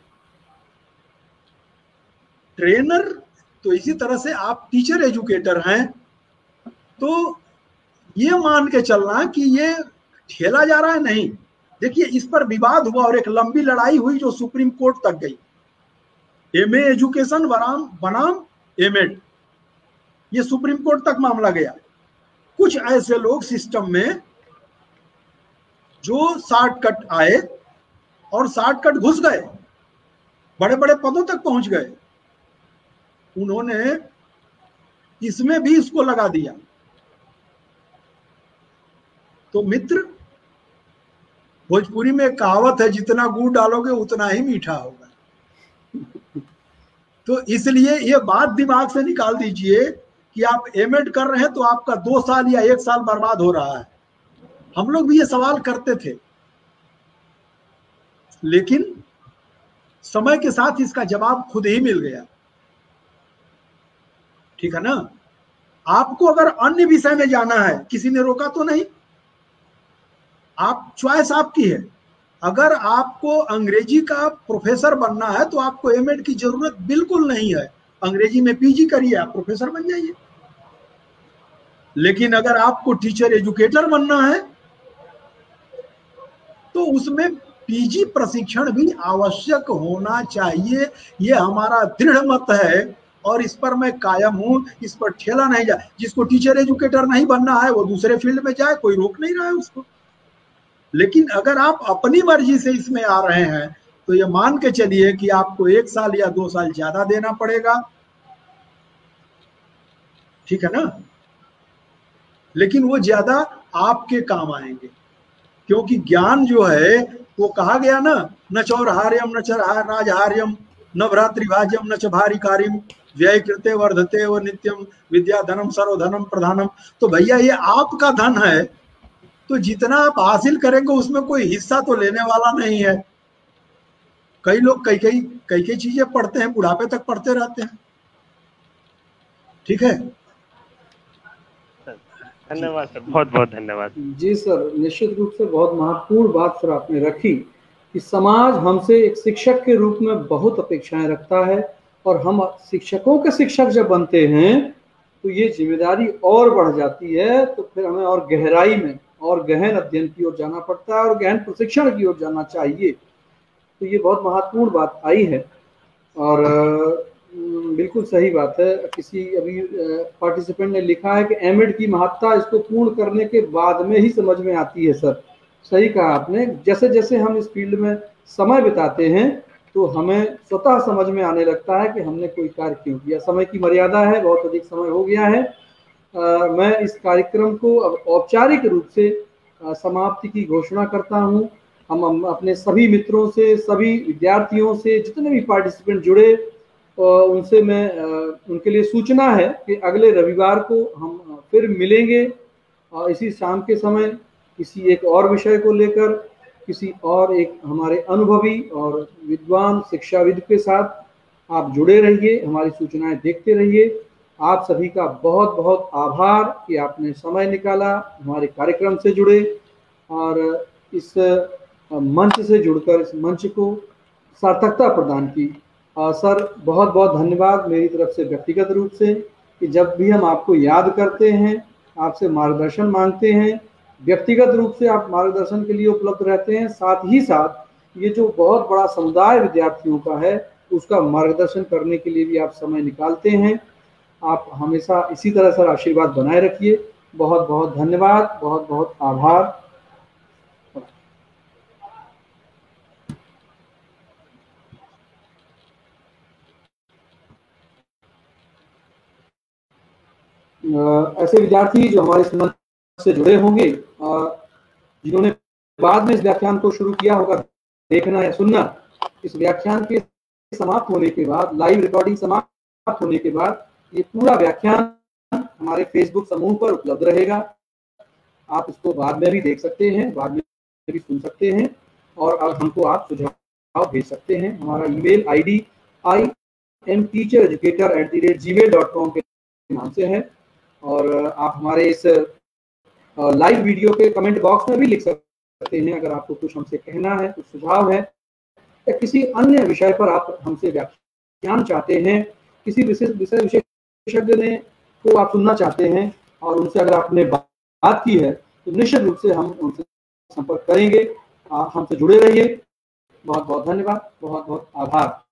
ट्रेनर तो इसी तरह से आप टीचर एजुकेटर हैं तो ये मान के चलना कि ये ठेला जा रहा है, नहीं। देखिए इस पर विवाद हुआ और एक लंबी लड़ाई हुई जो सुप्रीम कोर्ट तक गई। एमए एजुकेशन बनाम एमएड, ये सुप्रीम कोर्ट तक मामला गया। कुछ ऐसे लोग सिस्टम में जो शॉर्टकट आए और शॉर्टकट घुस गए, बड़े बड़े पदों तक पहुंच गए, उन्होंने इसमें भी इसको लगा दिया। तो मित्र, भोजपुरी में कहावत है, जितना गुड़ डालोगे उतना ही मीठा होगा। तो इसलिए ये बात दिमाग से निकाल दीजिए कि आप एमएड कर रहे हैं तो आपका 2 साल या 1 साल बर्बाद हो रहा है। हम लोग भी ये सवाल करते थे, लेकिन समय के साथ इसका जवाब खुद ही मिल गया। ठीक है ना। आपको अगर अन्य विषय में जाना है, किसी ने रोका तो नहीं, आप चॉइस आपकी है। अगर आपको अंग्रेजी का प्रोफेसर बनना है तो आपको एमएड की जरूरत बिल्कुल नहीं है, अंग्रेजी में पीजी करिए, आप प्रोफेसर बन जाइए। लेकिन अगर आपको टीचर एजुकेटर बनना है तो उसमें पीजी प्रशिक्षण भी आवश्यक होना चाहिए। ये हमारा दृढ़ मत है और इस पर मैं कायम हूं, इस पर ठेला नहीं जाए। जिसको टीचर एजुकेटर नहीं बनना है वो दूसरे फील्ड में जाए, कोई रोक नहीं रहा है उसको। लेकिन अगर आप अपनी मर्जी से इसमें आ रहे हैं तो ये मान के चलिए कि आपको 1 साल या 2 साल ज्यादा देना पड़ेगा। ठीक है ना। लेकिन वो ज्यादा आपके काम आएंगे, क्योंकि ज्ञान जो है वो कहा गया ना, न चौरहार्यम न राजहार्यम न भ्रातृभाज्यम न च भारी कार्यम व्यय कृते वर्धते व नित्यम विद्या धनम सर्वधनम प्रधानम। तो भैया ये आपका धन है, तो जितना आप हासिल करेंगे उसमें कोई हिस्सा तो लेने वाला नहीं है। कई लोग कई कई चीजें पढ़ते हैं, बुढ़ापे तक पढ़ते रहते हैं। ठीक है, धन्यवाद सर, बहुत बहुत धन्यवाद। जी सर, निश्चित रूप से बहुत महत्वपूर्ण बात सर आपने रखी कि समाज हमसे एक शिक्षक के रूप में बहुत अपेक्षाएं रखता है, और हम शिक्षकों के शिक्षक जब बनते हैं तो ये जिम्मेदारी और बढ़ जाती है। तो फिर हमें और गहराई में और गहन अध्ययन की ओर जाना पड़ता है और गहन प्रशिक्षण की ओर जाना चाहिए। तो ये बहुत महत्वपूर्ण बात आई है, और बिल्कुल सही बात है। किसी अभी पार्टिसिपेंट ने लिखा है कि एमएड की महत्ता इसको पूर्ण करने के बाद में ही समझ में आती है। सर सही कहा आपने, जैसे जैसे हम इस फील्ड में समय बिताते हैं तो हमें स्वतः समझ में आने लगता है कि हमने कोई कार्य क्यों किया। समय की मर्यादा है, बहुत अधिक समय हो गया है। मैं इस कार्यक्रम को अब औपचारिक रूप से समाप्ति की घोषणा करता हूँ। हम अपने सभी मित्रों से, सभी विद्यार्थियों से, जितने भी पार्टिसिपेंट जुड़े उनसे मैं उनके लिए सूचना है कि अगले रविवार को हम फिर मिलेंगे इसी शाम के समय, किसी एक और विषय को लेकर, किसी और एक हमारे अनुभवी और विद्वान शिक्षाविद के साथ। आप जुड़े रहिए, हमारी सूचनाएं देखते रहिए। आप सभी का बहुत बहुत आभार कि आपने समय निकाला, हमारे कार्यक्रम से जुड़े और इस मंच से जुड़कर इस मंच को सार्थकता प्रदान की। सर बहुत बहुत धन्यवाद मेरी तरफ से व्यक्तिगत रूप से, कि जब भी हम आपको याद करते हैं, आपसे मार्गदर्शन मांगते हैं, व्यक्तिगत रूप से आप मार्गदर्शन के लिए उपलब्ध रहते हैं। साथ ही साथ ये जो बहुत बड़ा समुदाय विद्यार्थियों का है उसका मार्गदर्शन करने के लिए भी आप समय निकालते हैं। आप हमेशा इसी तरह सर आशीर्वाद बनाए रखिए। बहुत बहुत धन्यवाद, बहुत बहुत आभार। ऐसे विद्यार्थी जो हमारे इस मंच से जुड़े होंगे, जिन्होंने बाद में इस व्याख्यान को शुरू किया होगा देखना या सुनना, इस व्याख्यान के समाप्त होने के बाद, लाइव रिकॉर्डिंग समाप्त होने के बाद, ये पूरा व्याख्यान हमारे फेसबुक समूह पर उपलब्ध रहेगा। आप इसको बाद में भी देख सकते हैं, बाद में भी सुन सकते हैं, और अब हमको आप सुझाव भेज सकते हैं। हमारा ईमेल आईडी imteachereducator@gmail.com के नाम से है, और आप हमारे इस लाइव वीडियो के कमेंट बॉक्स में भी लिख सकते हैं अगर आपको कुछ हमसे कहना है, कुछ सुझाव है, या किसी अन्य विषय पर आप हमसे व्याख्यान चाहते हैं, किसी विषय विशेषज्ञ ने को आप सुनना चाहते हैं और उनसे अगर आपने बात की है तो निश्चित रूप से हम उनसे संपर्क करेंगे। आप हमसे जुड़े रहिए। बहुत बहुत धन्यवाद, बहुत बहुत आभार।